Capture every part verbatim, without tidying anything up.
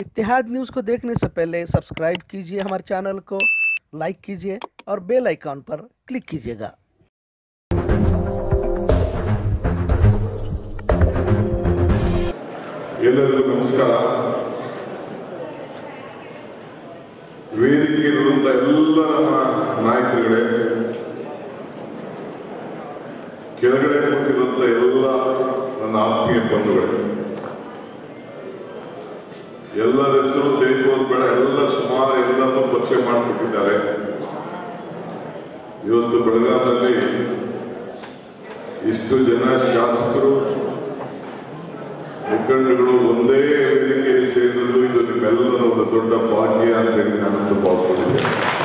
इत्तेहाद news को देखने से पहले सब्सक्राइब कीजिए हमारे चैनल को, लाइक कीजिए और बेल आइकॉन पर क्लिक कीजिएगा। ಎಲ್ಲರಿಗೂ ನಮಸ್ಕಾರ. ವೇದಿಕೆಯಲ್ಲಿರುವಂತ ಎಲ್ಲ ನಮ್ಮ ನಾಯಕರುಗಳೇ, ಕೆಳಗಡೆ ಕೂತಿರುವಂತ ಎಲ್ಲ ನನ್ನ ಆತ್ಮೀಯ ಬಂಧುಗಳೇ, ಎಲ್ಲರ ಹೆಸರು ತೆಗೆದುಕೋದು ಬೇಡ, ಎಲ್ಲ ಸುಮಾರು ಎಲ್ಲರೂ ಪರಿಚಯ ಮಾಡಿಬಿಟ್ಟಿದ್ದಾರೆ. ಇವತ್ತು ಬೆಳಗಾವಿಯಲ್ಲಿ ಇಷ್ಟು ಜನ ಶಾಸಕರು ಮುಖಂಡಗಳು ಒಂದೇ ವೇದಿಕೆಯಲ್ಲಿ ಸೇರಿದ್ದು ಇದು ನಿಮ್ಮೆಲ್ಲರ ಒಂದು ದೊಡ್ಡ ಭಾಗ್ಯ ಅಂತ ಹೇಳಿ ನಾನು ಭಾವಿಸ್ಕೊಂಡಿದ್ದೆ.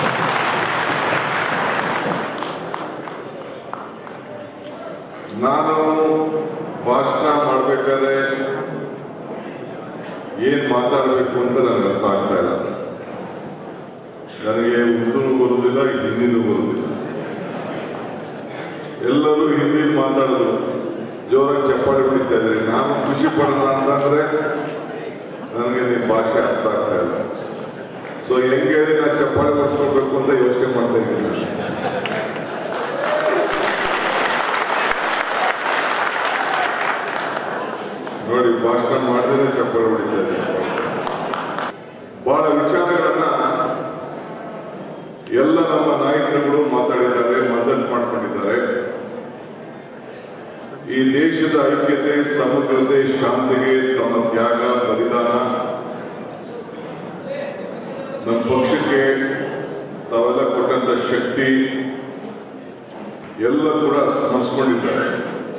ನಾನು ಭಾಷಣ ಮಾಡಬೇಕಾದ್ರೆ ಏನ್ ಮಾತಾಡಬೇಕು ಅಂತ ನನಗೆ ಅರ್ಥ ಆಗ್ತಾ ಇಲ್ಲ. ನನಗೆ ಉರ್ದುನೂ ಬರುವುದಿಲ್ಲ, ಹಿಂದಿನೂ ಬರುವುದಿಲ್ಲ. ಎಲ್ಲರೂ ಹಿಂದಿ ಮಾತಾಡಿದ್ರು, ಜೋರಾಗಿ ಚಪ್ಪಾಳೆ ಹೊಡಿತಾ ಇದ್ದಾರೆ. ನಾನು ಖುಷಿ ಪಡೋಣ ಅಂತಂದ್ರೆ ನನಗೆ ನಿಮ್ಮ ಭಾಷೆ ಅರ್ಥ ಆಗ್ತಾ ಇಲ್ಲ. ಸೊ ಹೆಂಗೆ ಹೇಳಿ ನಾನು ಚಪ್ಪಾಳೆ ಹೊಡಿಸ್ಕೊಳ್ಬೇಕು ಅಂತ ಯೋಚನೆ ಮಾಡ್ತಾ ಇದ್ದೀನಿ. ನೋಡಿ, ಭಾಷಣ ಮಾಡಿದ್ರೆ ಚಪ್ಪಾಳೆ ಹೊಡಿತಾ ಇದ್ದೀನಿ. ಬಹಳ ವಿಚಾರಗಳನ್ನ ಎಲ್ಲ ನಮ್ಮ ನಾಯಕರುಗಳು ಮಾತಾಡಿದ್ದಾರೆ, ಮದ್ದತು ಮಾಡ್ಕೊಂಡಿದ್ದಾರೆ. ಈ ದೇಶದ ಐಕ್ಯತೆ, ಸಮಗ್ರತೆ, ಶಾಂತಿಗೆ ತಮ್ಮ ತ್ಯಾಗ, ಬಲಿದಾನ, ನಮ್ಮ ಪಕ್ಷಕ್ಕೆ ತಾವೆಲ್ಲ ಕೊಟ್ಟಂತ ಶಕ್ತಿ ಎಲ್ಲ ಕೂಡ ಸ್ಮರಿಸಿಕೊಂಡಿದ್ದಾರೆ.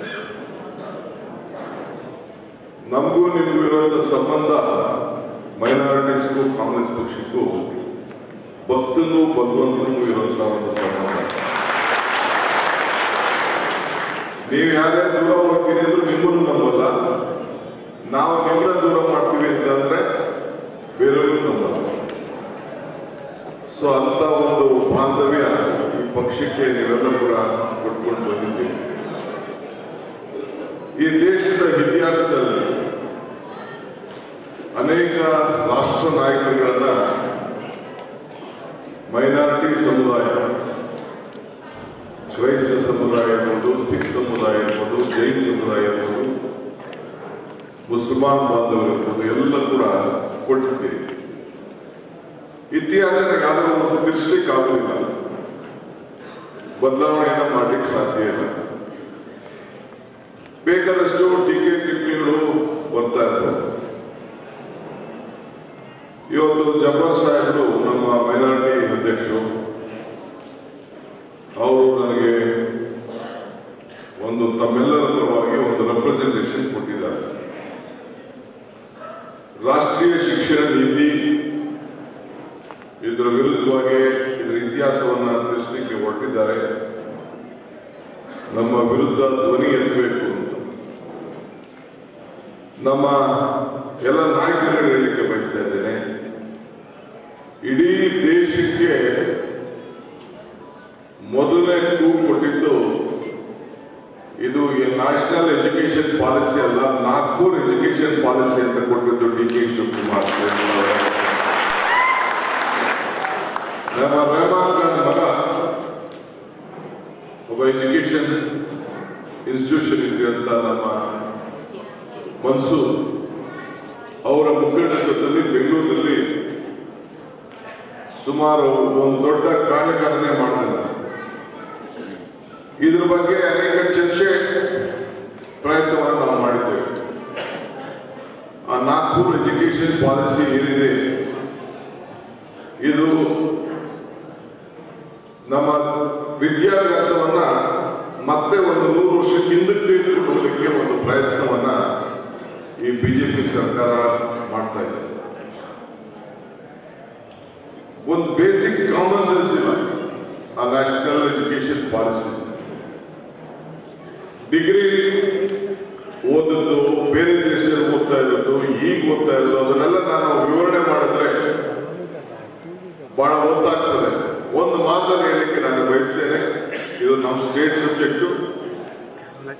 ನಮಗೂ ನಿಮಗೂ ಇರುವಂತ ಸಂಬಂಧ ಮೈನಾರಿಟೀಸ್ಗೂ ಕಾಂಗ್ರೆಸ್ ಪಕ್ಷಕ್ಕೂ ಭಕ್ತನೂ ಭಗವಂತನೂ ಇರುವಂತಹ ಒಂದು ಸಂಬಂಧ. ನೀವು ಯಾರೇ ದೂರ ಹೋಗ್ತೀನಿ ಅಂದ್ರೂ ನಿಮ್ಮನ್ನು ನಂಬಲ್ಲ, ನಾವು ನಿಮ್ಮನ್ನ ದೂರ ಮಾಡ್ತೀವಿ ಅಂತಂದ್ರೆ ಬೇರೆಯವರು ನಂಬಲ್ಲ. ಸೊ ಅಂತ ಒಂದು ಬಾಂಧವ್ಯ ಈ ಪಕ್ಷಕ್ಕೆ ನೀವೆಲ್ಲ ಕೂಡ ಕೊಟ್ಕೊಂಡು ಬಂದಿದ್ದೀವಿ. ಈ ದೇಶದ ಇತಿಹಾಸದಲ್ಲಿ ಅನೇಕ ರಾಷ್ಟ್ರ ನಾಯಕರುಗಳನ್ನ ಮೈನಾರಿಟಿ ಸಮುದಾಯ, ಕ್ರೈಸ್ತ ಸಮುದಾಯ ಇರ್ಬೋದು, ಸಿಖ್ ಸಮುದಾಯ ಇರ್ಬೋದು, ಜೈನ್ ಸಮುದಾಯ ಇರ್ಬೋದು, ಮುಸಲ್ಮಾನ್ ಬಾಂಧವರು ಇರ್ಬೋದು, ಎಲ್ಲ ಕೂಡ ಕೊಟ್ಟಿದ್ದೀವಿ. ಇತಿಹಾಸನ ಯಾವುದೋ ಒಂದು ತಿರ್ಸ್ಲಿಕ್ಕೆ ಆಗೋದಿಲ್ಲ, ಬದಲಾವಣೆಯನ್ನ ಮಾಡ್ಲಿಕ್ಕೆ ಸಾಧ್ಯ ಇಲ್ಲ. ಬೇಕಾದಷ್ಟು ಟೀಕೆ ಟಿಪ್ಪಣಿಗಳು ಬರ್ತಾ ಇರ್ಬೋದು. ಇವತ್ತು ಜಬ್ಬಾರ್ ಸಾಹೇಬರು ನಮ್ಮ ಮೈನಾರಿಟಿ ಅಧ್ಯಕ್ಷರು, ಅವರು ನನಗೆ ಒಂದು ತಮ್ಮೆಲ್ಲರ ಪರವಾಗಿ ಒಂದು ರೆಪ್ರೆಸೆಂಟೇಷನ್ ಕೊಟ್ಟಿದ್ದಾರೆ. ರಾಷ್ಟ್ರೀಯ ಶಿಕ್ಷಣ ನೀತಿ ಇದರ ವಿರುದ್ಧವಾಗಿ ಇದರ ಇತಿಹಾಸವನ್ನ ತಿಳಿಸಲಿಕ್ಕೆ ಹೊರಟಿದ್ದಾರೆ. ನಮ್ಮ ವಿರುದ್ಧ ಧ್ವನಿ ಎತ್ತಬೇಕು ಅಂತ ನಮ್ಮ ಎಲ್ಲ ನಾಯಕರಿಗೆ ಹೇಳಲಿಕ್ಕೆ ಬಯಸ್ತಾ ಇದ್ದೇನೆ. ಇಡೀ ದೇಶಕ್ಕೆ ಮೊದಲನೇ ಕೂಗು ಕೊಟ್ಟಿದ್ದು ಇದು ನ್ಯಾಷನಲ್ ಎಜುಕೇಶನ್ ಪಾಲಿಸಿ ಅಲ್ಲ, ನಾಗ್ಪುರ್ ಎಜುಕೇಶನ್ ಪಾಲಿಸಿ ಅಂತ ಕೊಟ್ಟಿದ್ದು ಡಿ ಕೆ ಶಿವಕುಮಾರ್. ನಮ್ಮ ರೆಹಮಾನ್ ಮಗ ಒಬ್ಬ ಎಜುಕೇಶನ್ ಇನ್ಸ್ಟಿಟ್ಯೂಷನ್ ಇದೆ ಅಂತ ನಮ್ಮ ಮನ್ಸೂರ್ ಅವರ ಮುಖಂಡತ್ವದಲ್ಲಿ ಬೆಂಗಳೂರಿನಲ್ಲಿ ಸುಮಾರು ಒಂದು ದೊಡ್ಡ ಕಾರ್ಯಕಾರಣೆ ಮಾಡಿದ್ದಾರೆ. ಇದ್ರ ಬಗ್ಗೆ ಅನೇಕ ಚರ್ಚೆ ಪ್ರಯತ್ನವನ್ನು ನಾವು ಮಾಡಿದ್ದೇವೆ. ಆ ನಾಗ್ಪುರ್ ಎಜುಕೇಶನ್ ಪಾಲಿಸಿ ಏನಿದೆ, ಇದು ನಮ್ಮ ವಿದ್ಯಾಭ್ಯಾಸವನ್ನ ಮತ್ತೆ ಒಂದು ನೂರು ವರ್ಷಕ್ಕೆ ಹಿಂದಕ್ಕೆ ತೆಗೆದುಕೊಂಡು ಹೋಗಲಿಕ್ಕೆ ಒಂದು ಪ್ರಯತ್ನವನ್ನ ಈ ಬಿಜೆಪಿ ಸರ್ಕಾರ ಮಾಡ್ತಾ ಇದೆ. ಒಂದು ಬೇಸಿಕ್ ಕಾಮನ್ ಸೆನ್ಸ್ ಇಲ್ಲ ಆ ನ್ಯಾಷನಲ್ ಎಜುಕೇಶನ್ ಪಾಲಿಸಿ. ಡಿಗ್ರಿ ಓದದ್ದು, ಬೇರೆ ದೇಶದಲ್ಲಿ ಓದ್ತಾ ಇದ್ದದ್ದು, ಈಗ ಓದ್ತಾ ಇರೋದು, ಅದನ್ನೆಲ್ಲ ನಾನು ವಿವರಣೆ ಮಾಡಿದ್ರೆ ಬಹಳ ಗೊತ್ತಾಗ್ತದೆ. ಒಂದು ಮಾತನ್ನು ಹೇಳಲಿಕ್ಕೆ ನಾನು ಬಯಸ್ತೇನೆ, ಇದು ನಮ್ಮ ಸ್ಟೇಟ್ ಸಬ್ಜೆಕ್ಟು.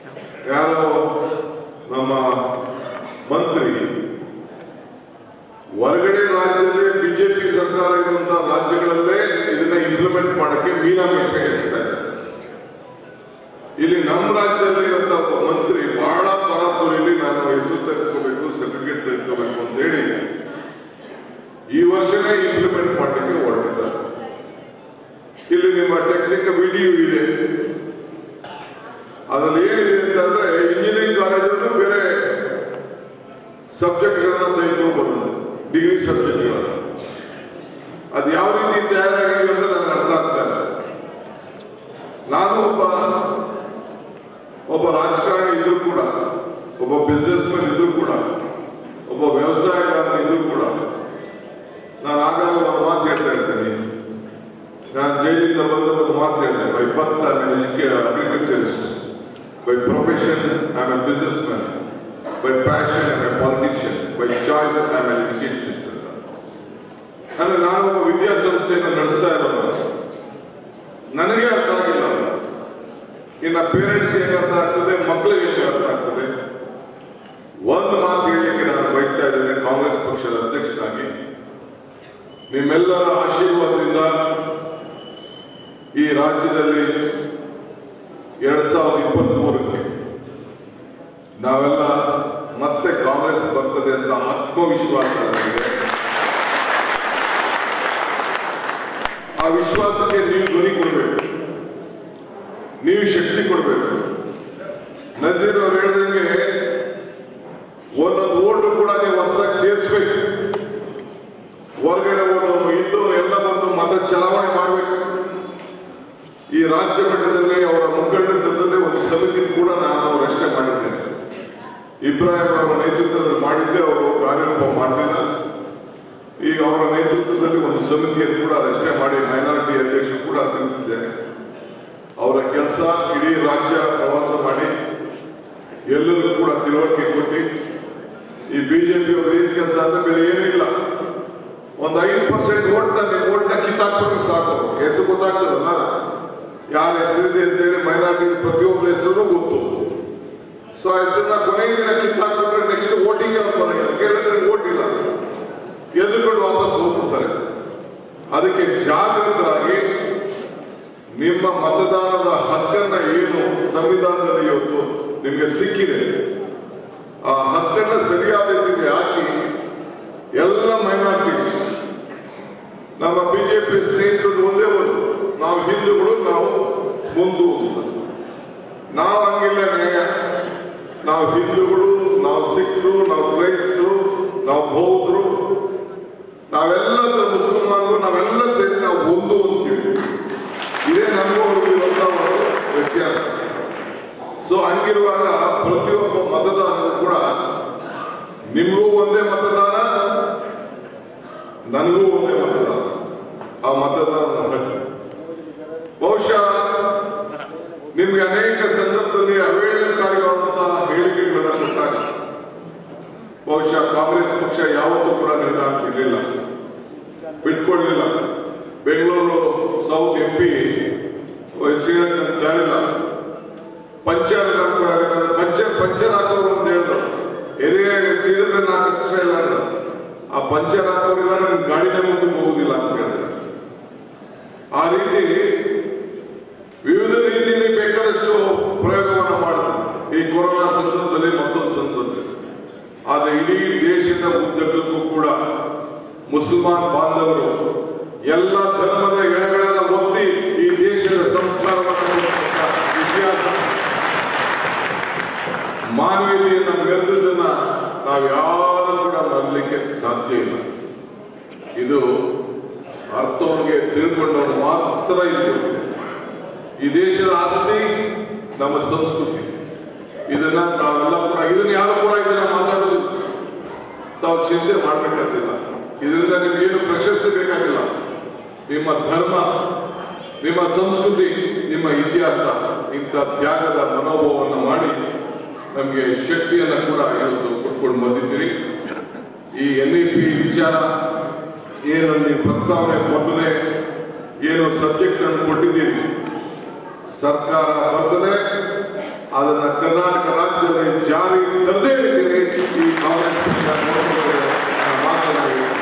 ಯಾರೋ ನಮ್ಮ ಮಂತ್ರಿ ಹೊರಗಡೆ ರಾಜ್ಯದಲ್ಲೇ ಬಿಜೆಪಿ ಸರ್ಕಾರ ಇರುವಂತಹ ರಾಜ್ಯಗಳಲ್ಲೇ ಇದನ್ನ ಇಂಪ್ಲಿಮೆಂಟ್ ಮಾಡಕ್ಕೆ ಮೀನಾಮೇಷ ಎಣಿಸ್ತಾ ಇದ್ದಾರೆ. ಇಲ್ಲಿ ನಮ್ಮ ರಾಜ್ಯದಲ್ಲಿ ಇರುವಂತಹ ಒಬ್ಬ ಮಂತ್ರಿ ಬಹಳ ತರಾತುರಿಯಲ್ಲಿ ನಾನು ಹೆಸರು ತೆಗೆದುಕೋಬೇಕು, ಸರ್ಟಿಫಿಕೇಟ್ ತೆಗೆದುಕೋಬೇಕು ಅಂತ ಹೇಳಿ ಈ ವರ್ಷನೇ ಇಂಪ್ಲಿಮೆಂಟ್ ಮಾಡಲಿಕ್ಕೆ ಹೊರಟಿದ್ದಾರೆ. ಇಲ್ಲಿ ನಿಮ್ಮ ಟೆಕ್ನಿಕಲ್ ವಿಡಿಯೋ ಇದೆ, ಅದ್ರಲ್ಲಿ ಏನಿದೆ ಅಂತಂದ್ರೆ ಇಂಜಿನಿಯರಿಂಗ್ ಕಾಲೇಜಲ್ಲೂ ಬೇರೆ ಸಬ್ಜೆಕ್ಟ್ಗಳನ್ನ ತೆಗೆದುಕೋಬಹುದು, ಡಿಗ್ರಿ ಸಬ್ಜೆಕ್ಟ್ಗಳನ್ನ. ಅದು ಯಾವ ರೀತಿ ತಯಾರಾಗಿದೆ ಅಂತ ನನಗೆ ಅರ್ಥ ಆಗ್ತಾ ಇಲ್ಲ. ನಾನು ಒಬ್ಬ ಒಬ್ಬ ರಾಜಕಾರಣಿ ಇದ್ರೂ ಕೂಡ, ಒಬ್ಬ ಬಿಸ್ನೆಸ್ ಮ್ಯಾನ್ ಇದ್ರೂ ಕೂಡ, ಒಬ್ಬ ವ್ಯವಸಾಯಗಾರ ಇದ್ರೂ ಕೂಡ ನಾನು ಆಗಾಗ ಒಂದು ಮಾತು ಹೇಳ್ತಾ ಇರ್ತೇನೆ. ನಾನು ಜೈಲಿಂದ ಬಂದ ಒಂದು ಮಾತು ಹೇಳ್ತೇನೆ, by birth I am agriculturist, by profession I am a business man, by passion I am a politician, by choice I am an educationist ಅಂತ. ಅಂದ್ರೆ ನಾನು ಒಬ್ಬ ವಿದ್ಯಾಸಂಸ್ಥೆಯನ್ನು ನಡೆಸ್ತಾ ಇರೋದು ನನಗೆ ಅರ್ಥ ಆಗಿಲ್ಲ. ಇನ್ನು ಪೇರೆಂಟ್ಸ್ ಹೇಗೆ ಅರ್ಥ ಆಗ್ತದೆ, ಮಕ್ಕಳಿಗೆ ಹೇಗೆ ಅರ್ಥ ಆಗ್ತದೆ. ಒಂದು ಮಾತು ಹೇಳಲಿಕ್ಕೆ ನಾನು ಬಯಸ್ತಾ ಇದ್ದೇನೆ, ಕಾಂಗ್ರೆಸ್ ಪಕ್ಷದ ಅಧ್ಯಕ್ಷನಾಗಿ ನಿಮ್ಮೆಲ್ಲರ ಆಶೀರ್ವಾದದಿಂದ ಈ ರಾಜ್ಯದಲ್ಲಿ ಎರಡ್ ಸಾವಿರದ ಇಪ್ಪತ್ತ್ ಮೂರಕ್ಕೆ ನಾವೆಲ್ಲ ಮತ್ತೆ ಕಾಂಗ್ರೆಸ್ ಬರ್ತದೆ ಅಂತ ಆತ್ಮವಿಶ್ವಾಸ ನನಗಿದೆ. ಆ ವಿಶ್ವಾಸಕ್ಕೆ ನೀವು ಧ್ವನಿ ಕೊಡಬೇಕು, ನೀವು ಶಕ್ತಿ ಕೊಡಬೇಕು. ನಜೀರ್ ಅವ್ರು ಹೇಳಿದಂಗೆ ಒಂದೊಂದು ಓಟು ಕೂಡ ನೀವು ಹೊಸದಾಗಿ ಸೇರಿಸ್ಬೇಕು. ಹೊರಗಡೆ ಓಟು ಇದ್ದು ಎಲ್ಲ ಬಂದು ಮತ ಚಲಾವಣೆ ಮಾಡಬೇಕು. ಈ ರಾಜ್ಯ ಮಟ್ಟದಲ್ಲಿ ಅವರ ಮುಖಂಡತ್ವದಲ್ಲಿ ಒಂದು ಸಮಿತಿ ಕೂಡ ನಾನು ರಚನೆ ಮಾಡಿದ್ದೇನೆ. ಇಬ್ರಾಹಿಂ ಅವರ ನೇತೃತ್ವದಲ್ಲಿ ಮಾಡಿದ್ದೆ, ಅವರು ಕಾರ್ಯರೂಪ ಮಾಡಲಿಲ್ಲ. ಈಗ ಅವರ ನೇತೃತ್ವದಲ್ಲಿ ಒಂದು ಸಮಿತಿಯನ್ನು ಕೂಡ ರಚನೆ ಮಾಡಿ ಮೈನಾರಿಟಿ ಅಧ್ಯಕ್ಷರು ಕೂಡ ತಿಳಿಸಿದ್ದೇನೆ. ಅವರ ಕೆಲಸ ಇಡೀ ರಾಜ್ಯ ಪ್ರವಾಸ ಮಾಡಿ ಎಲ್ಲರಿಗೂ ಕೂಡ ತಿಳುವಳಿಕೆ ಕೊಟ್ಟು, ಈ ಬಿಜೆಪಿ ಅವರು ಏನ್ ಕೆಲಸ ಅಂದ್ರೆ ಬೇರೆ ಏನಿಲ್ಲ, ಒಂದು ಐದು ಪರ್ಸೆಂಟ್ ಓಟ್ ನಿಮ್ಮ ಓಟ್ನ ಕಿತ್ತಾಕ್ಬಿಟ್ರೆ ಸಾಕು. ಹೆಸರು ಗೊತ್ತಾಗ್ತದಲ್ಲ, ಯಾರ ಹೆಸರಿದೆ ಅಂತೇಳಿ ಮೈನಾರಿಟಿ ಪ್ರತಿಯೊಬ್ಬರ ಹೆಸರು ಗೊತ್ತು. ಸೊ ಆ ಹೆಸರನ್ನ ಕೊನೆಗೆ ದಿನ ಕಿತ್ತಾಕ್ಬಿಟ್ರೆ ನೆಕ್ಸ್ಟ್ ವೋಟಿಂಗ್ ಅವ್ರು ಬರೋಲ್ಲ, ಕೇಳಿದ್ರೆ ಓಟ್ ಇಲ್ಲ, ಎದುರುಕೊಂಡು ವಾಪಸ್ ಹೋಗ್ಬಿಡ್ತಾರೆ. ಅದಕ್ಕೆ ಜಾಗೃತರಾಗಿ ನಿಮ್ಮ ಮತದಾನದ ಹಕ್ಕನ್ನ ಏನು ಸಂವಿಧಾನದಲ್ಲಿ ಇವತ್ತು ನಿಮಗೆ ಸಿಕ್ಕಿದೆ, ಆ ಹಕ್ಕನ್ನ ಸರಿಯಾದ ರೀತಿಗೆ ಹಾಕಿ ಎಲ್ಲ ಮೈನಾರಿಟೀಸ್, ನಮ್ಮ ಬಿಜೆಪಿ ಸ್ನೇಹಿತರು ಒಂದೇ ಒಂದು, ನಾವು ಹಿಂದೂಗಳು, ನಾವು ಮುಂದು, ನಾವು ಹಂಗಿಲ್ಲ ನ್ಯಾಯ. ನಾವು ಹಿಂದೂಗಳು, ನಾವು ಸಿಖ್ರು, ನಾವು ಕ್ರೈಸ್ತರು, ನಾವು ಬೌದ್ಧರು, ನಾವೆಲ್ಲ ಮುಸಲ್ಮಾನರು, ನಾವೆಲ್ಲ ಸೇರಿ ನಾವು ಒಂದು ಅಂತೀವಿ. ಇದೇ ನಮಗೂ ಇರುವಂತ ವ್ಯತ್ಯಾಸ. ಸೊ ಹಂಗಿರುವಾಗ ಪ್ರತಿಯೊಬ್ಬ ಮತದಾರರು ಕೂಡ ನಿಮಗೂ ಒಂದೇ ಮತದಾನ, ನನಗೂ ಒಂದೇ ಮತದಾನ. ಆ ಮತದಾನ ಬಹುಶಃ ನಿಮ್ಗೆ ಅನೇಕ ಸಂದರ್ಭದಲ್ಲಿ ಅವೇಳನಕಾರಿಯಾದಂತಹ ಹೇಳಿಕೆಗಳನ್ನು ಕೊಟ್ಟಾಗ ಬಹುಶಃ ಕಾಂಗ್ರೆಸ್ ಪಕ್ಷ ಯಾವತ್ತೂ ಕೂಡ ನಿರ್ಧಾರ ಇರಲಿಲ್ಲ, ಬಿಟ್ಕೊಡ್ಲಿಲ್ಲ. ಬೆಂಗಳೂರು ಸೌತ್ ಎಂ ಪಿ ಯಾರಿಲ್ಲ, ಪಂಚರ್ ಪಂಚರ್ ಪಂಚರ್ ಹಾಕೋರು ಅಂತ ಹೇಳಿದ್ರು, ಎದೆ ಸೀರೆ ನಾಲ್ಕು ಲಕ್ಷ ಇಲ್ಲ ಅಂದ್ರೆ ಆ ಪಂಚರ್ ಹಾಕೋರಿಲ್ಲ ನನ್ ಗಾಡಿನ ಮುಂದೆ ಹೋಗುದಿಲ್ಲ ಅಂತ ಹೇಳಿದ್ರೆ. ಆ ರೀತಿ ವಿವಿಧ ರೀತಿಯಲ್ಲಿ ಬೇಕಾದಷ್ಟು ಪ್ರಯೋಗವನ್ನು ಮಾಡಿದ್ರು ಈ ಕೊರೋನಾ ಸಂದರ್ಭದಲ್ಲಿ, ಮತ್ತೊಂದು ಸಂದರ್ಭದಲ್ಲಿ. ಆದ್ರೆ ಇಡೀ ದೇಶದ ಉದ್ದಕ್ಕೂ ಕೂಡ ಮುಸಲ್ಮಾನ್ ಬಾಂಧವರು ಎಲ್ಲ ಧರ್ಮದ ಎಳೆಗಳನ್ನ ಒತ್ತಿ ಈ ದೇಶದ ಸಂಸ್ಕಾರವನ್ನು, ಇತಿಹಾಸ, ಮಾನವೀಯತೆಯನ್ನು ಮೆರೆದನ್ನ ನಾವು ಯಾರು ಕೂಡ ಮರಲಿಕ್ಕೆ ಸಾಧ್ಯ ಇಲ್ಲ. ಇದು ಅರ್ಥವನಿಗೆ ತಿಳ್ಕೊಂಡವರು ಮಾತ್ರ ಇದ್ದು. ಈ ದೇಶದ ಆಸ್ತಿ ನಮ್ಮ ಸಂಸ್ಕೃತಿ, ಇದನ್ನ ನಾವೆಲ್ಲ ಕೂಡ, ಇದನ್ನ ಯಾರು ಕೂಡ ಇದನ್ನ ಮಾತಾಡೋದು ತಾವು ಚಿಂತೆ ಮಾಡ್ಬೇಕಾಗಿಲ್ಲ. ಇದರಿಂದ ನಿಮ್ಗೇನು ಪ್ರಶಸ್ತಿ ಬೇಕಾಗಿಲ್ಲ. ನಿಮ್ಮ ಧರ್ಮ, ನಿಮ್ಮ ಸಂಸ್ಕೃತಿ, ನಿಮ್ಮ ಇತಿಹಾಸ, ಇಂಥ ತ್ಯಾಗದ ಮನೋಭಾವವನ್ನು ಮಾಡಿ ನಮಗೆ ಶಕ್ತಿಯನ್ನು ಕೂಡ ಇವತ್ತು ಕೊಟ್ಕೊಂಡು ಬಂದಿದ್ದೀರಿ. ಈ ಎನ್ ಇ ಪಿ ವಿಚಾರ ಏನು ನೀವು ಪ್ರಸ್ತಾವನೆ ಮೊದಲೇ ಏನು ಸಬ್ಜೆಕ್ಟ್ ಅನ್ನು ಕೊಟ್ಟಿದ್ದೀರಿ, ಸರ್ಕಾರ ಬರ್ತದೆ, ಅದನ್ನ ಕರ್ನಾಟಕ ರಾಜ್ಯದಲ್ಲಿ ಜಾರಿ ತರದೇ ಇದ್ದೀರಿ. ಈ ಕಾಂಗ್ರೆಸ್ ಮಾತನಾಡಿ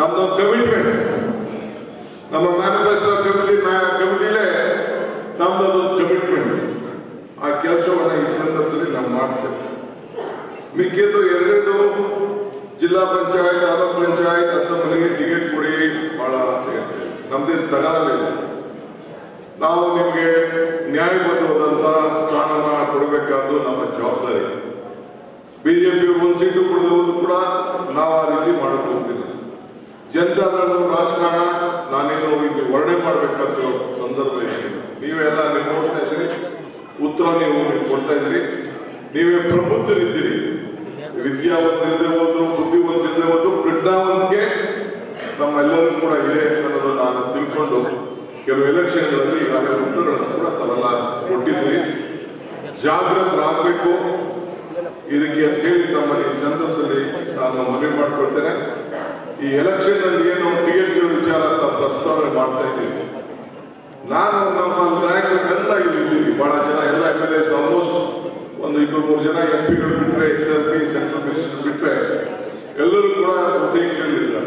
ನಮ್ದೊಂದು ಕಮಿಟ್ಮೆಂಟ್, ನಮ್ಮ ಮ್ಯಾನಿಫೆಸ್ಟೋ ಕಮಿಟಿ ಕಮಿಟಿಲೇ ನಮ್ದೊಂದು ಕಮಿಟ್ಮೆಂಟ್. ಆ ಕೆಲಸವನ್ನ ಈ ಸಂದರ್ಭದಲ್ಲಿ ನಾವು ಮಾಡ್ತೇವೆ. ಮಿಕ್ಕಿದ್ದು ಎರಡನೇದು ಜಿಲ್ಲಾ ಪಂಚಾಯತ್, ತಾಲೂಕ್ ಪಂಚಾಯತ್, ಅಸೆಂಬ್ಲಿ ಟಿಕೆಟ್ ಕೊಡಿ, ಬಹಳ ನಮ್ದೇನು ತಗೊಳ್ಳಲಿಲ್ಲ. ನಾವು ನಿಮಗೆ ನ್ಯಾಯಬದ್ಧವಾದಂತ ಸ್ಥಾನಮಾನ ಕೊಡಬೇಕಾದ್ದು ನಮ್ಮ ಜವಾಬ್ದಾರಿ. ಬಿಜೆಪಿ ಒಂದು ಸೀಟು ಕೊಡೋದು ಕೂಡ ನಾವು ಆ ರೀತಿ ಮಾಡಕ್ ಹೋಗ್ತಿಲ್ಲ. ಜನತಾದಳ ರಾಜಕಾರಣ ನಾನೇನು ಇಲ್ಲಿ ವರ್ಣನೆ ಮಾಡಬೇಕಾದ ಸಂದರ್ಭ ಇದೆ. ನೀವೆಲ್ಲ ನೀವು ನೋಡ್ತಾ ಇದ್ದೀರಿ, ಉತ್ತರ ನೀವು ಕೊಡ್ತಾ ಇದ್ದೀರಿ. ನೀವೇ ಪ್ರಬುದ್ಧರಿದ್ದೀರಿ, ವಿದ್ಯಾವಂತರಿಲ್ಲದೆ ಹೋದ್ರು, ಬುದ್ಧಿವಂತರಿಲ್ಲದೆ ಹೋದ್ರು, ಪ್ರಜ್ಞಾವಂತಿಕೆ ನಮ್ಮೆಲ್ಲರೂ ಕೂಡ ಇದೆ ಅನ್ನೋದು ನಾನು ತಿಳ್ಕೊಂಡು ಕೆಲವು ಎಲೆಕ್ಷನ್ಗಳಲ್ಲಿ ಈಗಾಗಲೇ ಉತ್ತರಗಳನ್ನು ಕೂಡ ತಾವೆಲ್ಲ ಕೊಟ್ಟಿದ್ದೀರಿ. ಜಾಗೃತರಾಗಬೇಕು ಇದಕ್ಕೆ ಅಂತ ಹೇಳಿ ತಮ್ಮಲ್ಲಿ ಸಂದರ್ಭದಲ್ಲಿ ನಾನು ಮನವಿ ಮಾಡಿಕೊಳ್ತೇನೆ. ಈ ಎಲೆಕ್ಷನ್ ಅಲ್ಲಿ ಏನು ಟಿಕೆಟ್ಗಳ ವಿಚಾರ ಪ್ರಸ್ತಾವನೆ ಮಾಡ್ತಾ ಇದ್ದೀವಿ. ನಾನು ನಮ್ಮ ನಾಯಕರೆಲ್ಲ ಇಲ್ಲಿ ಇದ್ದೀವಿ, ಬಹಳ ಜನ ಎಲ್ಲ ಎಂ ಎಲ್ ಎಸ್ ಆಲ್ಮೋಸ್ಟ್ ಒಂದು ಇಬ್ಬರು ಮೂರು ಜನ ಎಂ ಪಿಗಳು ಬಿಟ್ಟರೆ, ex L P central minister ಬಿಟ್ಟರೆ ಎಲ್ಲರೂ ಕೂಡ ಉದ್ದೇಶಗಳಿಲ್ಲ.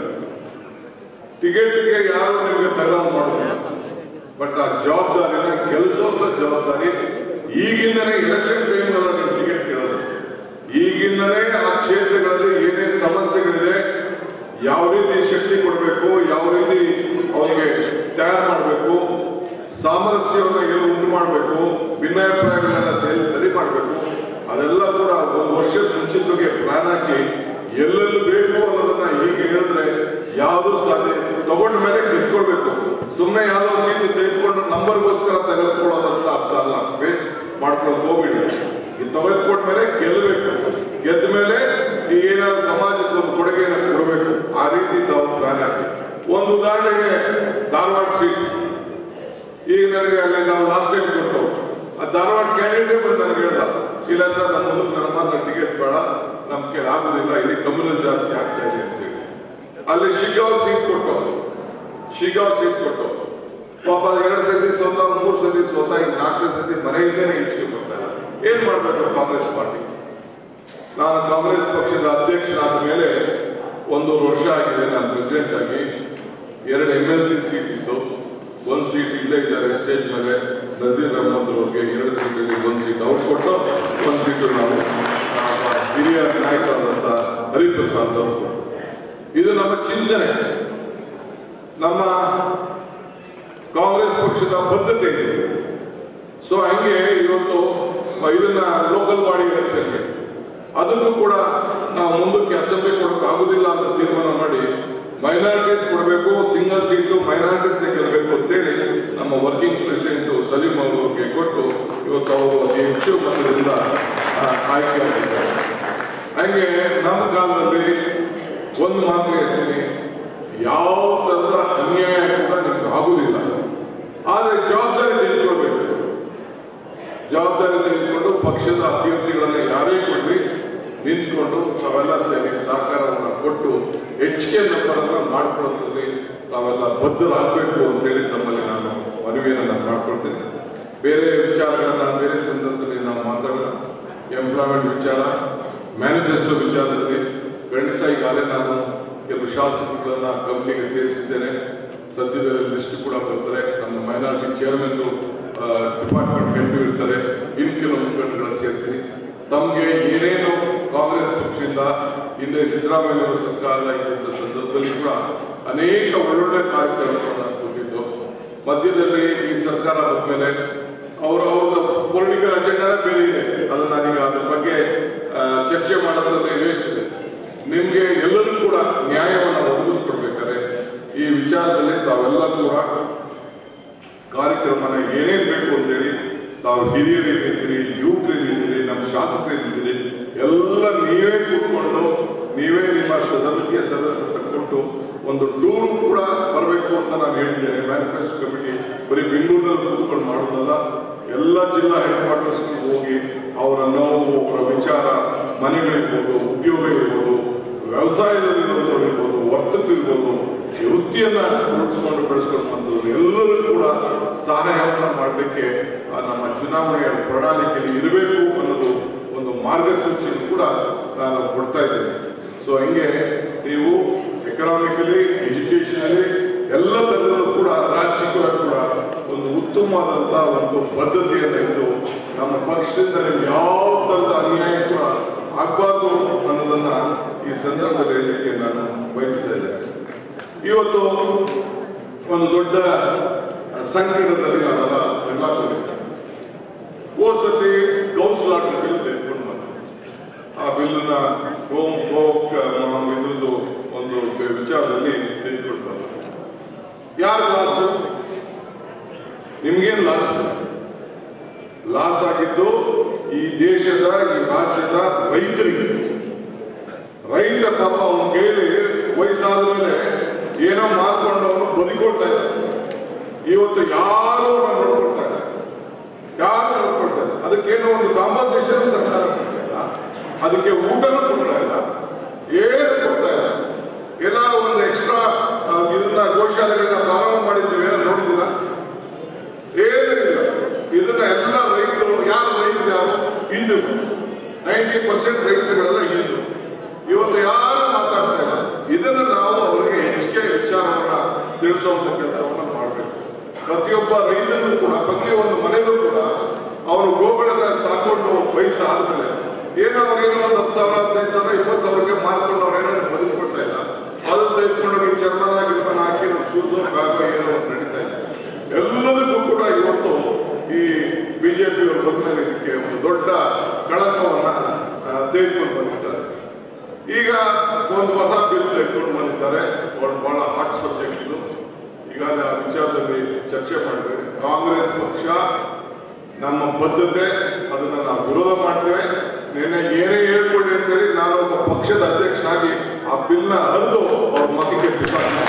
ಟಿಕೆಟ್ಗೆ ಯಾರು ನಿಮಗೆ ತಕರಾರು ಮಾಡೋದಿಲ್ಲ, ಬಟ್ ಆ ಜವಾಬ್ದಾರಿನ ಕೆಲಸದ ಜವಾಬ್ದಾರಿ ಈಗಿಂದನೇ ಎಲೆಕ್ಷನ್ ಟೈಮ್ನಲ್ಲಿ ನೀವು ಟಿಕೆಟ್ ಕೇಳೋದು. ಈಗಿಂದನೇ ಆ ಕ್ಷೇತ್ರಗಳಲ್ಲಿ ಏನೇ ಸಮಸ್ಯೆಗಳಿದೆ, ಯಾವ ರೀತಿ ಶಕ್ತಿ ಕೊಡಬೇಕು, ಯಾವ ರೀತಿ ಅವರಿಗೆ ತಯಾರು ಮಾಡಬೇಕು, ಸಾಮರಸ್ಯವನ್ನು ಎಲ್ಲ ಉಂಟು ಮಾಡಬೇಕು, ಭಿನ್ನಾಭಿಪ್ರಾಯಗಳನ್ನ ಸರಿ ಸರಿ ಮಾಡಬೇಕು, ಅದೆಲ್ಲ ಕೂಡ ಒಂದು ವರ್ಷದ ಮುಂಚಿತವಾಗಿ ಪ್ಲಾನ್ ಹಾಕಿ ಎಲ್ಲೆಲ್ಲೂ ಬೇಕು ಅನ್ನೋದನ್ನ ಹೀಗೆ ಹೇಳಿದ್ರೆ ಯಾವುದು ಸಾಧ್ಯ. ತಗೊಂಡ ಮೇಲೆ ಕಿತ್ಕೊಳ್ಬೇಕು. ಸುಮ್ಮನೆ ಯಾವ್ದೋ ಸೀಟ್ ತೆಗೆದುಕೊಂಡು ನಂಬರ್ಗೋಸ್ಕರ ತೆಗೆದುಕೊಳ್ಳೋದಂತ ಅರ್ಥ ಅಲ್ಲ. ವೇಸ್ಟ್ ಮಾಡ್ಕೊಳ್ಳೋದು ಹೋಗ್ಬಿಡಿ. ಇದು ತೆಗೆದುಕೊಂಡ್ಮೇಲೆ ಗೆಲ್ಲಬೇಕು. ಗೆದ್ದ ಮೇಲೆ ಏನಾದ್ರು ಸಮಾಜಕ್ಕೆ ಒಂದು ಕೊಡುಗೆಯನ್ನು ಕೊಡಬೇಕು. ಆ ರೀತಿ ತಾವು ಪ್ಲಾನ್ ಹಾಕಿ. ಒಂದು ಉದಾಹರಣೆಗೆ ಧಾರವಾಡ ಸೀಟ್, ಈಗ ನನಗೆ ಅಲ್ಲಿ ನಾವು ಲಾಸ್ಟ್ ಟೈಮ್ ಕೊಟ್ಟು ಆ ಧಾರವಾಡ ಕ್ಯಾಂಡಿಡೇಟ್ ಬಂದು ನನಗೆ ಹೇಳ್ದ, ಇಲ್ಲ ಸರ್ ನಮ್ಮ ಮುಂದೆ ನನ್ನ ಮಾತ್ರ ಟಿಕೆಟ್ ಬೇಡ, ನಮ್ ಕೈ ಆಗುದಿಲ್ಲ, ಇಲ್ಲಿ ಕಮಲ ಜಾಸ್ತಿ ಆಗ್ತಾ ಇದೆ ಅಂತ ಹೇಳಿ. ಅಲ್ಲಿ ಶಿಗಾವ್ ಸೀಟ್ ಕೊಟ್ಟು ಶಿಗಾವ್ ಸೀಟ್ ಕೊಟ್ಟು ಪಾಪ ಎರಡು ಸತಿ ಸೋತ, ಮೂರು ಸತಿ ಸೋತ, ಈಗ ನಾಲ್ಕನೇ ಸತಿ ಮನೆಯಿಂದನೇ ಹೆಚ್ಚಿಗೆ ಬರ್ತಾರೆ. ಏನ್ ಮಾಡ್ಬೇಕು ಕಾಂಗ್ರೆಸ್ ಪಾರ್ಟಿ? ನಾನು ಕಾಂಗ್ರೆಸ್ ಪಕ್ಷದ ಅಧ್ಯಕ್ಷನಾದ ಮೇಲೆ ಒಂದೂವರೆ ವರ್ಷ ಆಗಿದೆ ನಾನು ಪ್ರೆಸಿಡೆಂಟ್ ಆಗಿ. ಎರಡು ಎಂ ಎಲ್ ಸಿ ಸೀಟ್ ಇತ್ತು, ಒಂದ್ ಸೀಟ್ ಇಲ್ಲೇ ಇದ್ದಾರೆ ಸ್ಟೇಜ್ ಮೇಲೆ ನಜೀರ್ ಅಹಮದ್ ಅವ್ರಿಗೆ ಎರಡು ಸೀಟಲ್ಲಿ ಒಂದ್ ಸೀಟ್ ಅವ್ರು ಕೊಟ್ಟು, ಒಂದ್ ಸೀಟು ನಾವು ಹಿರಿಯ ನಾಯಕರಾದಂತ ಹರಿಪ್ರಸಾದ್ ಅವರು. ಇದು ನಮ್ಮ ಚಿಂತನೆ, ನಮ್ಮ ಕಾಂಗ್ರೆಸ್ ಪಕ್ಷದ ಬದ್ಧತೆ ಇದೆ. ಸೊ ಹಂಗೆ ಇವತ್ತು ಇದನ್ನ ಲೋಕಲ್ ಬಾಡಿ ಎಲೆಕ್ಷನ್ಗೆ ಅದಕ್ಕೂ ಕೂಡ ನಾವು ಮುಂದಕ್ಕೆ ಅಸೆಂಬ್ಲಿ ಕೊಡೋಕೆ ಆಗುದಿಲ್ಲ ಅಂತ ತೀರ್ಮಾನ ಮಾಡಿ ಮೈನಾರಿಟೀಸ್ ಕೊಡಬೇಕು, ಸಿಂಗಲ್ ಸೀಟು ಮೈನಾರಿಟೀಸ್ ಗೆಲ್ಲಬೇಕು ಅಂತೇಳಿ ನಮ್ಮ ವರ್ಕಿಂಗ್ ಪ್ರೆಸಿಡೆಂಟ್ ಸಲೀಂ ಅವರಿಗೆ ಕೊಟ್ಟು ಇವತ್ತು ಅವರು ಅತಿ ಹೆಚ್ಚು ಮತದಿಂದ ಆಯ್ಕೆ ಆಗಿದ್ದಾರೆ. ಹಂಗೆ ನಮ್ಮ ಕಾಲದಲ್ಲಿ ಒಂದು ಮಾತು ಹೇಳ್ತೀನಿ, ಯಾವ ತರದ ಅನ್ಯಾಯ ಕೂಡ ನಿಮ್ಗೆ ಆಗುದಿಲ್ಲ. ಆದ್ರೆ ಜವಾಬ್ದಾರಿ ತೆಗೆದುಕೊಳ್ಬೇಕು. ಜವಾಬ್ದಾರಿ ತೆಗೆದುಕೊಂಡು ಪಕ್ಷದ ಅಭ್ಯರ್ಥಿಗಳನ್ನ ಯಾರೇ ಕೊಡ್ರಿ ನಿಂತ್ಕೊಂಡು ತಾವೆಲ್ಲ ಜನರಿಗೆ ಸಹಕಾರವನ್ನು ಕೊಟ್ಟು ಹೆಚ್ಚಿಗೆ ನಂಬರನ್ನ ಮಾಡ್ಕೊಳ್ಳೋದ್ರಲ್ಲಿ ತಾವೆಲ್ಲ ಬದ್ಧರಾಗಬೇಕು ಅಂತೇಳಿ ತಮ್ಮಲ್ಲಿ ನಾನು ಮನವಿಯನ್ನು ನಾನು ಮಾಡ್ಕೊಳ್ತೇನೆ. ಬೇರೆ ವಿಚಾರಗಳನ್ನ ಬೇರೆ ಸಂದರ್ಭದಲ್ಲಿ ನಾವು ಮಾತಾಡೋಣ. ಎಂಪ್ಲಾಯ್ಮೆಂಟ್ ವಿಚಾರ, ಮ್ಯಾನಿಫೆಸ್ಟೋ ವಿಚಾರದಲ್ಲಿ ಖಂಡಿತ ಈಗಾಗಲೇ ನಾನು ಕೆಲವು ಶಾಸಕರನ್ನ ಕಂಪ್ನಿಗೆ ಸೇರಿಸಿದ್ದೇನೆ. ಸದ್ಯದಲ್ಲಿ ಲಿಸ್ಟ್ ಕೂಡ ಬರ್ತಾರೆ. ನಮ್ಮ ಮೈನಾರಿಟಿ ಚೇರ್ಮನ್ ಡಿಪಾರ್ಟ್ಮೆಂಟ್ ಹೆಡ್ ಇರ್ತಾರೆ, ಇನ್ ಕೆಲವು ಮುಖಂಡಗಳನ್ನ ಸೇರ್ತೀನಿ. ತಮಗೆ ಏನೇನು ಕಾಂಗ್ರೆಸ್ ಪಕ್ಷದಿಂದ ಹಿಂದೆ ಸಿದ್ದರಾಮಯ್ಯ ಅವರ ಸರ್ಕಾರದ ಇದ್ದಂಥ ಸಂದರ್ಭದಲ್ಲಿ ಕೂಡ ಅನೇಕ ಒಳ್ಳೊಳ್ಳೆ ಕಾರ್ಯಕ್ರಮಗಳನ್ನು ಕೊಟ್ಟಿದ್ದು. ಮಧ್ಯದಲ್ಲಿ ಈ ಸರ್ಕಾರ ಬಂದ ಮೇಲೆ ಅವರು ಅವ್ರ ಪೊಲಿಟಿಕಲ್ ಅಜೆಂಡಾನೇ ಬೇರೆ ಇದೆ. ಅದು ನಾನೀಗ ಅದ್ರ ಬಗ್ಗೆ ಚರ್ಚೆ ಮಾಡೋದ್ರಲ್ಲಿ ವೇಸ್ಟ್ ಇದೆ. ನಿಮ್ಗೆ ಎಲ್ಲರೂ ಕೂಡ ನ್ಯಾಯವನ್ನು ಒದಗಿಸ್ಕೊಡ್ಬೇಕಾದ್ರೆ ಈ ವಿಚಾರದಲ್ಲಿ ತಾವೆಲ್ಲ ಕೂಡ ಕಾರ್ಯಕ್ರಮನ ಏನೇನ್ ಬೇಕು ಅಂತೇಳಿ ತಾವು ಹಿರಿಯರಿದ್ದೀರಿ, ಯುವಕರಿದ್ದೀರಿ, ನಮ್ಮ ಶಾಸಕರಿದ್ದೀರಿ, ಎಲ್ಲ ನೀವೇ ಕೂತ್ಕೊಂಡು ನೀವೇ ನಿಮ್ಮ ಸದಸ್ಯ ಸದಸ್ಯತೆ ಕೊಟ್ಟು ಒಂದು ಟೂರು ಕೂಡ ಬರಬೇಕು ಅಂತ ನಾನು ಹೇಳಿದ್ದೇನೆ. ಮ್ಯಾನಿಫೆಸ್ಟೋ ಕಮಿಟಿ ಬರೀ ಬೆಂಗಳೂರಲ್ಲಿ ಕೂತ್ಕೊಂಡು ಮಾಡೋದಲ್ಲ, ಎಲ್ಲ ಜಿಲ್ಲಾ ಹೆಡ್ ಕ್ವಾರ್ಟರ್ಸ್ ಹೋಗಿ ಅವರ ನೋವು, ಅವರ ವಿಚಾರ, ಮನೆಗಳಿರ್ಬೋದು, ಉದ್ಯೋಗ ಇರ್ಬೋದು, ವ್ಯವಸಾಯದಲ್ಲಿ ಇರ್ಬೋದು, ವರ್ತಕರಿರ್ಬೋದು, ವೃತ್ತಿಯನ್ನ ರೂಢಿಸ್ಕೊಂಡು ಬೆಳೆಸ್ಕೊಂಡು ಬಂದವರು ಎಲ್ಲರೂ ಕೂಡ ಸಹಾಯವನ್ನ ಮಾಡಲಿಕ್ಕೆ ನಮ್ಮ ಚುನಾವಣೆಯ ಪ್ರಣಾಳಿಕೆಯಲ್ಲಿ ಇರಬೇಕು ಅನ್ನೋದು ಒಂದು ಮಾರ್ಗಸೂಚಿಯನ್ನು ಕೂಡ ನಾನು ಕೊಡ್ತಾ ಇದ್ದೇನೆ. ಸೊ ಹಂಗೆ ನೀವು ಎಕನಾಮಿಕಲಿ ಉತ್ತಮವಾದಂತ ಒಂದು ಬದ್ಧತೆಯನ್ನ ಇದ್ದು ನಮ್ಮ ಪಕ್ಷದಿಂದ ಯಾವ ತರದ ಅನ್ಯಾಯ ಕೂಡ ಆಗ್ಬಾರ್ದು ಅನ್ನೋದನ್ನ ಈ ಸಂದರ್ಭದಲ್ಲಿ ಹೇಳಲಿಕ್ಕೆ ನಾನು ಬಯಸ್ತಾ ಇದ್ದೇನೆ. ಇವತ್ತು ಒಂದು ದೊಡ್ಡ ಸಂಕಟದಲ್ಲಿ ನಾವೆಲ್ಲ ಎಲ್ಲ ಹೋಗಿದ್ದೇವೆ. ಹೋದ ಸತಿ ಕೌನ್ಸಿಲ್ ಬಿಲ್ ತೆಗೆದುಕೊಂಡು ಬಂದ ಆ ಬಿಲ್ಲನ್ನ ಹೋಮ್ ಹೋಗ್ ಇದ್ರದ್ದು ಒಂದು ವಿಚಾರದಲ್ಲಿ ತೆಗೆದುಕೊಂಡು ಬಂದ. ಯಾರು ಲಾಸ್? ನಿಮ್ಗೇನು ಲಾಸ್? ಲಾಸ್ ಆಗಿದ್ದು ಈ ದೇಶದ ಈ ರಾಜ್ಯದ ರೈತರಿಗೆ. ರೈತ ಪಾಪ ಅವನ ಕೈಲಿ ವಯಸ್ಸಾದ ಮೇಲೆ ಏನೋ ಮಾರ್ಕೊಂಡು ಅವನು ಬದುಕೊಳ್ತಾ ಇದ್ದ. ಇವತ್ತು ಯಾರು ನೋಡ್ಕೊಳ್ತಾ ಇಲ್ಲ, ಯಾರು ನೋಡ್ಕೊಳ್ತಾ ಇಲ್ಲ. ಅದಕ್ಕೇನೋ ಒಂದು ಕಾಂಪನ್ಸೇಷನ್ ಸರ್ಕಾರ ಕೊಡ್ತಾ ಇಲ್ಲ, ಅದಕ್ಕೆ ಊಟನೂ ಕೊಡ್ತಾ ಇಲ್ಲ, ಏನು ಕೊಡ್ತಾ ಇಲ್ಲ. ಏನಾದ್ರು ಒಂದು ಎಕ್ಸ್ಟ್ರಾ ಇದನ್ನ ಗೋಶಾಲೆಗಳನ್ನ ಪ್ರಾರಂಭ ಮಾಡಿದ್ದೀವಿ ನೋಡಿದಿಲ್ಲ? ಏನಿಲ್ಲ. ಇದನ್ನ ಎಲ್ಲ ರೈತರು, ಯಾರು ರೈತರು ಯಾರು ಹಿಂದೂ, ನೈಂಟಿ ಪರ್ಸೆಂಟ್ ರೈತರುಗಳೆಲ್ಲ ಹಿಂದೂ. ಇವತ್ತು ಯಾರು ಮಾತಾಡ್ತಾ ಇಲ್ಲ. ಇದನ್ನು ನಾವು ಅವರಿಗೆ ಹೆಚ್ಚಿಗೆ ವಿಚಾರವನ್ನ ತಿಳಿಸುವಂತ ಕೆಲಸವನ್ನ ಮಾಡಬೇಕು. ಪ್ರತಿಯೊಬ್ಬ ರೈತನೂ ಕೂಡ, ಪ್ರತಿಯೊಂದು ಮನೆಯಲ್ಲೂ ಕೂಡ ಅವರು ಗೋಗಳನ್ನ ಸಾಕೊಂಡು ವಯಸ್ಸಾದ್ಮೇಲೆ ಏನೋ ಅವ್ರೇನೋ ಒಂದು ಹತ್ತು ಸಾವಿರ ಹದಿನೈದು ಸಾವಿರ ಇಪ್ಪತ್ತು ಸಾವಿರಕ್ಕೆ ಮಾರ್ಕೊಂಡು ಅವ್ರೇನೋ ಬದುಕೊಳ್ತಾ ಇಲ್ಲ. ಅದನ್ನ ತೆಗೆದುಕೊಂಡು ಚರ್ಮನ ಗಿರ್ಮನ ಹಾಕಿ ನಾವು ಶೂಸು ಭಾಗ ಏನೋ ನಡೀತಾ ಇದೆ. ಎಲ್ಲದಕ್ಕೂ ಕೂಡ ಇವತ್ತು ಈ ಬಿಜೆಪಿ ಅವರು ಬಂದ್ಮೇಲೆ ಇದಕ್ಕೆ ಒಂದು ದೊಡ್ಡ ಕಳಂಕವನ್ನ ತೆಗೆದುಕೊಂಡು ಬಂದಿದ್ದಾರೆ. ಈಗ ಒಂದು ಹೊಸ ಬಿಲ್ ತೆಗೆದುಕೊಂಡು ಬಂದಿದ್ದಾರೆ. ಒಂದು ಬಹಳ ಹಾಟ್ ಸಬ್ಜೆಕ್ಟ್ ಇದು. ಈಗಾಗಲೇ ಆ ವಿಚಾರದಲ್ಲಿ ಚರ್ಚೆ ಮಾಡಿದ್ದೇವೆ. ಕಾಂಗ್ರೆಸ್ ಪಕ್ಷ ನಮ್ಮ ಬದ್ಧತೆ, ಅದನ್ನ ನಾವು ವಿರೋಧ ಮಾಡ್ತೇವೆ. ನಿನ್ನೆ ಏನೇ ಹೇಳ್ಕೊಳ್ಳಿ ಅಂತೇಳಿ ನಾನು ಒಬ್ಬ ಪಕ್ಷದ ಅಧ್ಯಕ್ಷನಾಗಿ ಆ ಬಿಲ್ನ ಹರಿದು ಅವ್ರ ಮತಕ್ಕೆ ಬಿಸಾಕಿ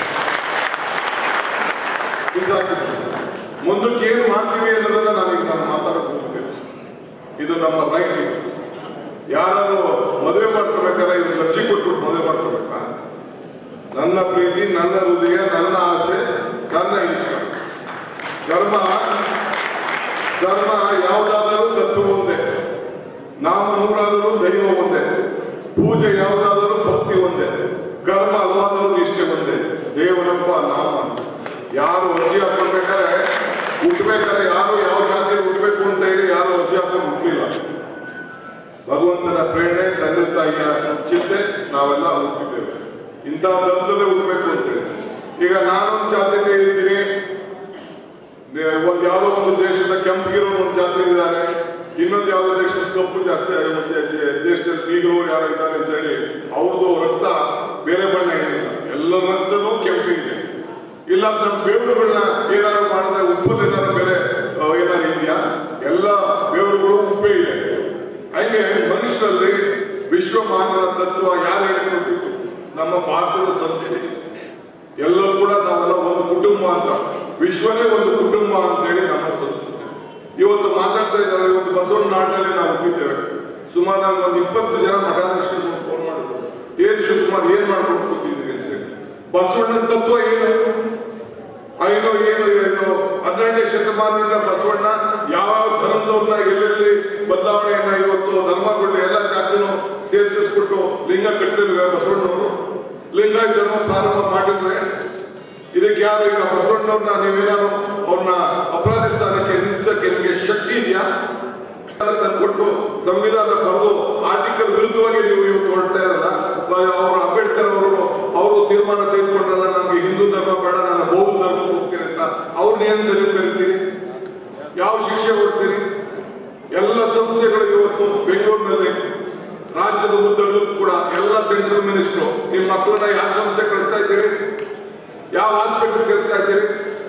ಬಿಸಾಕಿದ್ದೆ. ಮುಂದಕ್ಕೆ ಏನು ಮಾಡ್ತೀವಿ ಅನ್ನೋದನ್ನ ನಾನೀಗ ನಾನು ಮಾತಾಡಕ್ ಹೋಗ್ತೇನೆ. ಇದು ನಮ್ಮ ರೈಟ್. ಯಾರು ಮದುವೆ ಮಾಡ್ಕೋಬೇಕಾದ್ರೆ ಇದು ಅರ್ಜಿ ಕೊಟ್ಬಿಟ್ಟು ಮದುವೆ ಮಾಡ್ಕೋಬೇಕಾ? ನನ್ನ ಪ್ರೀತಿ, ನನ್ನ ಹೃದಯ, ನನ್ನ ಆಸೆ, ನನ್ನ ಇಷ್ಟ. ಧರ್ಮ ಧರ್ಮ ಯಾವುದಾದರೂ ತತ್ವ ಒಂದೇ, ನಾಮ ನೂರಾದರೂ ದೈವ ಒಂದೇ, ಪೂಜೆ ಯಾವುದಾದರೂ ಭಕ್ತಿ ಒಂದೇ, ಕರ್ಮ ಅಲ್ವಾದರೂ ನಿಷ್ಠೆ ಒಂದೇ, ದೇವರಪ್ಪ ನಾಮ. ಯಾರು ಅರ್ಜಿ ಹಾಕೊಳ್ಬೇಕಾದ್ರೆ ಹುಟ್ಟಬೇಕಾದ್ರೆ ಯಾರು ಯಾವ ಜಾತಿಯಲ್ಲಿ ಹುಟ್ಟಬೇಕು ಅಂತ ಹೇಳಿ ಯಾರು ಅರ್ಜಿ ಹಾಕೊಂಡು ಹುಟ್ಟಲಿಲ್ಲ. ಭಗವಂತನ ಪ್ರೇರಣೆ, ತಂದೆ ತಾಯಿಯ ಚಿಂತೆ ನಾವೆಲ್ಲ ಹುಟ್ಟಿದ್ದೇವೆ. ಇಂಥ ಧರ್ಮದಲ್ಲೇ ಹುಟ್ಟಬೇಕು ಅಂತೇಳಿ. ಈಗ ನಾನೊಂದು ಜಾತಿಗೆ ಇದ್ದೀನಿ, ಒಂದು ಯಾವುದೋ ಒಂದು ದೇಶದ ಕೆಂಪಗಿರೋ ಒಂದು ಜಾತಿ ಇದ್ದಾರೆ, ಇನ್ನೊಂದು ಯಾವುದೋ ದೇಶದ ಕಪ್ಪು ಜಾಸ್ತಿ ದೇಶದಲ್ಲಿ ಬೀಗರು ಯಾರು ಇದ್ದಾರೆ ಅಂತ ಹೇಳಿ ಅವ್ರದ್ದು ರಕ್ತ ಬೇರೆ ಬಣ್ಣ ಏನಿಲ್ಲ, ಎಲ್ಲ ರಕ್ತನೂ ಕೆಂಪಿದೆ. ಇಲ್ಲ ನಮ್ಮ ಬೇವುಗಳನ್ನ ಏನಾದ್ರು ಮಾಡಿದ್ರೆ ಉಪ್ಪದ ಏನಾದ್ರು ಬೇರೆ ಏನಾದ್ರು ಇದೆಯಾ? ಎಲ್ಲ ಬೇವುಗಳು ಉಪ್ಪೇ ಇದೆ. ಹಾಗೆ ಮನುಷ್ಯರಲ್ಲಿ ವಿಶ್ವಮಾನವ ತತ್ವ ಯಾರು ಹೇಳ್ಕೊಟ್ಟಿತ್ತು? ನಮ್ಮ ಭಾರತದ ಸಂಸ್ಕೃತಿ. ಎಲ್ಲರೂ ಕೂಡ ನಾವೆಲ್ಲ ಒಂದು ಕುಟುಂಬ ಅಂತ, ವಿಶ್ವನೇ ಒಂದು ಕುಟುಂಬ ಅಂತ ಹೇಳಿ ನಮ್ಮ ಸಂಸ್ಕೃತಿ. ಇವತ್ತು ಮಾತಾಡ್ತಾ ಇದ್ದಾರೆ. ಇವತ್ತು ಬಸವಣ್ಣ ನಾಡಿನಲ್ಲಿ ನಾವು ಹೋಗಿದ್ದೇವೆ. ಸುಮಾರು ನಾನು ಒಂದು ಇಪ್ಪತ್ತು ಜನ ಮಠಾಧೀಶರು ಫೋನ್ ಮಾಡಿದ್ರು. ಏನ್ ಶಿವಕುಮಾರ್ ಏನ್ ಮಾಡ್ಕೊಂಡು ಕೂತಿದ್ದೀರಿ ಅಂತ ಹೇಳಿ. ಬಸವಣ್ಣನ ತತ್ವ ಏನು? ಐನೋ ಏನು ಏನು ಹನ್ನೆರಡನೇ ಶತಮಾನದಿಂದ ಬಸವಣ್ಣ ಯಾವ ಧರ್ಮದವ್ರನ್ನ ಎಲ್ಲೆಲ್ಲಿ ಬದಲಾವಣೆಯನ್ನ ಇವತ್ತು ಧರ್ಮಗಳು ಎಲ್ಲ ಜಾತಿನೂ ಸೇರಿಸಿಸ್ಬಿಟ್ಟು ಲಿಂಗ ಕಟ್ಟಲಿಲ್ವೇ ಬಸವಣ್ಣವರು? ಲಿಂಗಾಯತ ಧರ್ಮ ಪ್ರಾರಂಭ ಮಾಡಿದ್ರೆ ಇದಕ್ಕೆ ಯಾರು ಈಗ ಬಸವಣ್ಣವ್ರನ್ನ ನೀವೇನಾದ್ರು ಅವ್ರನ್ನ ಅಪರಾಧ ಸ್ಥಾನಕ್ಕೆ ನಿಲ್ಲಿಸಕ್ಕೆ ನಿಮಗೆ ಶಕ್ತಿ ಇದೆಯಾ? ತಂದ್ಕೊಟ್ಟು ಸಂವಿಧಾನ ಬರೆದು ಆರ್ಟಿಕಲ್ ವಿರುದ್ಧವಾಗಿ ನೀವು ಇವತ್ತು ಹೊರಡ್ತಾ ಇರಲ್ಲ. ಅವರು ಅಂಬೇಡ್ಕರ್ ಅವರು ಅವರು ತೀರ್ಮಾನ ತೆಗೆದುಕೊಂಡ್ರಲ್ಲ, ನಮ್ಗೆ ಹಿಂದೂ ಧರ್ಮ ಬೇಡ, ನಾನು ಬೌದ್ಧ ಧರ್ಮಕ್ಕೆ ಹೋಗ್ತೀನಿ ಅಂತ. ಅವ್ರನ್ನ ಏನ್ ಕರಿತೀರಿ? ಯಾವ ಶಿಕ್ಷೆ ಕೊಡ್ತೀರಿ? ಎಲ್ಲ ಸಂಸ್ಥೆಗಳು ಇವತ್ತು ಬೆಂಗಳೂರಿನಲ್ಲಿ ರಾಜ್ಯದ ಉದ್ದಕ್ಕೂ ಕೂಡ ಎಲ್ಲ ಸೆಂಟ್ರಲ್ ಮಿನಿಸ್ಟ್ರು ನಿಮ್ಮ ಮಕ್ಕಳನ್ನ ಯಾವ ಸಂಸ್ಥೆ ಕಳಿಸ್ತಾ ಇದ್ದೀರಿ? ಯಾವ ಹಾಸ್ಪಿಟಲ್ ಸೇರಿಸ್ತಾ ಇದ್ದೀರಿ?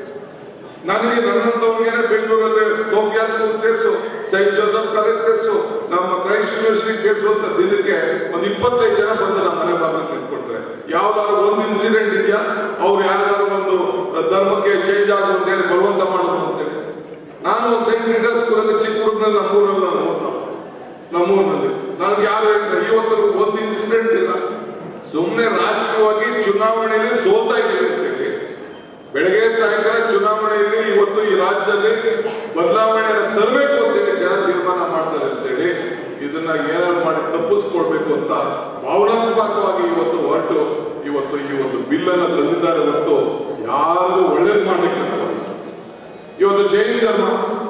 ನನಗೆ ನನ್ನಂತವ್ರಿಗೆ ಬೆಂಗಳೂರಲ್ಲಿ ಸೋಫಿಯಾ ಸ್ಕೂಲ್ ಸೇರಿಸು, ಸೈಂಟ್ ಜೋಸೆಫ್ ಕಾಲೇಜ್ ಸೇರಿಸು, ನಮ್ಮ ಕ್ರೈಸ್ಟ್ ಯೂನಿವರ್ಸಿಟಿ ಸೇರಿಸುವಂತ ದಿನಕ್ಕೆ ಒಂದು ಇಪ್ಪತ್ತೈದು ಜನ ಬಂದು ನಮ್ಮ ಮನೆ ಬಾಗಿಲು ನಿಂತ್ಕೊಳ್ತಾರೆ. ಯಾವ್ದಾದ್ರು ಒಂದು ಇನ್ಸಿಡೆಂಟ್ ಇದೆಯಾ? ಅವ್ರು ಯಾರು ಒಂದು ಧರ್ಮಕ್ಕೆ ಚೇಂಜ್ ಆಗು ಅಂತ ಹೇಳಿ ಬಲವಂತ ಮಾಡೋದು ಅಂತೇಳಿ. ನಾನು ಸೈಂಟ್ ಪೀಟರ್ ಸ್ಕೂಲಲ್ಲಿ ಚಿಕ್ಕೂರಿನಲ್ಲಿ ನಮ್ಮೂರಲ್ಲಿ ನಾನು ಹೋದ ನಮ್ಮೂರಿನಲ್ಲಿ ನನಗೆ ಯಾರು ಹೇಳ್ತಾರೆ ಇವತ್ತು ಒಂದು ಇನ್ಸಿಡೆಂಟ್ ಇಲ್ಲ. ಸುಮ್ಮನೆ ರಾಜಕೀಯವಾಗಿ ಚುನಾವಣೆಯಲ್ಲಿ ಸೋಲ್ತಾ ಇದ್ದೀವಿ ಅಂತೇಳಿ ಬೆಳಗ್ಗೆ ಸಾಯಂಕಾಲ ಚುನಾವಣೆಯಲ್ಲಿ ಇವತ್ತು ಈ ರಾಜ್ಯದಲ್ಲಿ ಬದಲಾವಣೆಯನ್ನು ತರಬೇಕು ಅಂತೇಳಿ ಜನ ತೀರ್ಮಾನ ಮಾಡ್ತಾರೆ ಅಂತೇಳಿ ಇದನ್ನ ಏನಾದ್ರು ಮಾಡಿ ತಪ್ಪಿಸ್ಕೊಳ್ಬೇಕು ಅಂತ ಭಾವನಾತ್ಮಕವಾಗಿ ಇವತ್ತು ಹೊರಟು ಇವತ್ತು ಈ ಒಂದು ಬಿಲ್ ಅನ್ನು ತಂದಿದ್ದಾರೆ. ಹೊರತು ಯಾರಿಗೂ ಒಳ್ಳೇದು ಮಾಡ್ಲಿಕ್ಕೆ ಇವತ್ತು ಜೈನ ಧರ್ಮ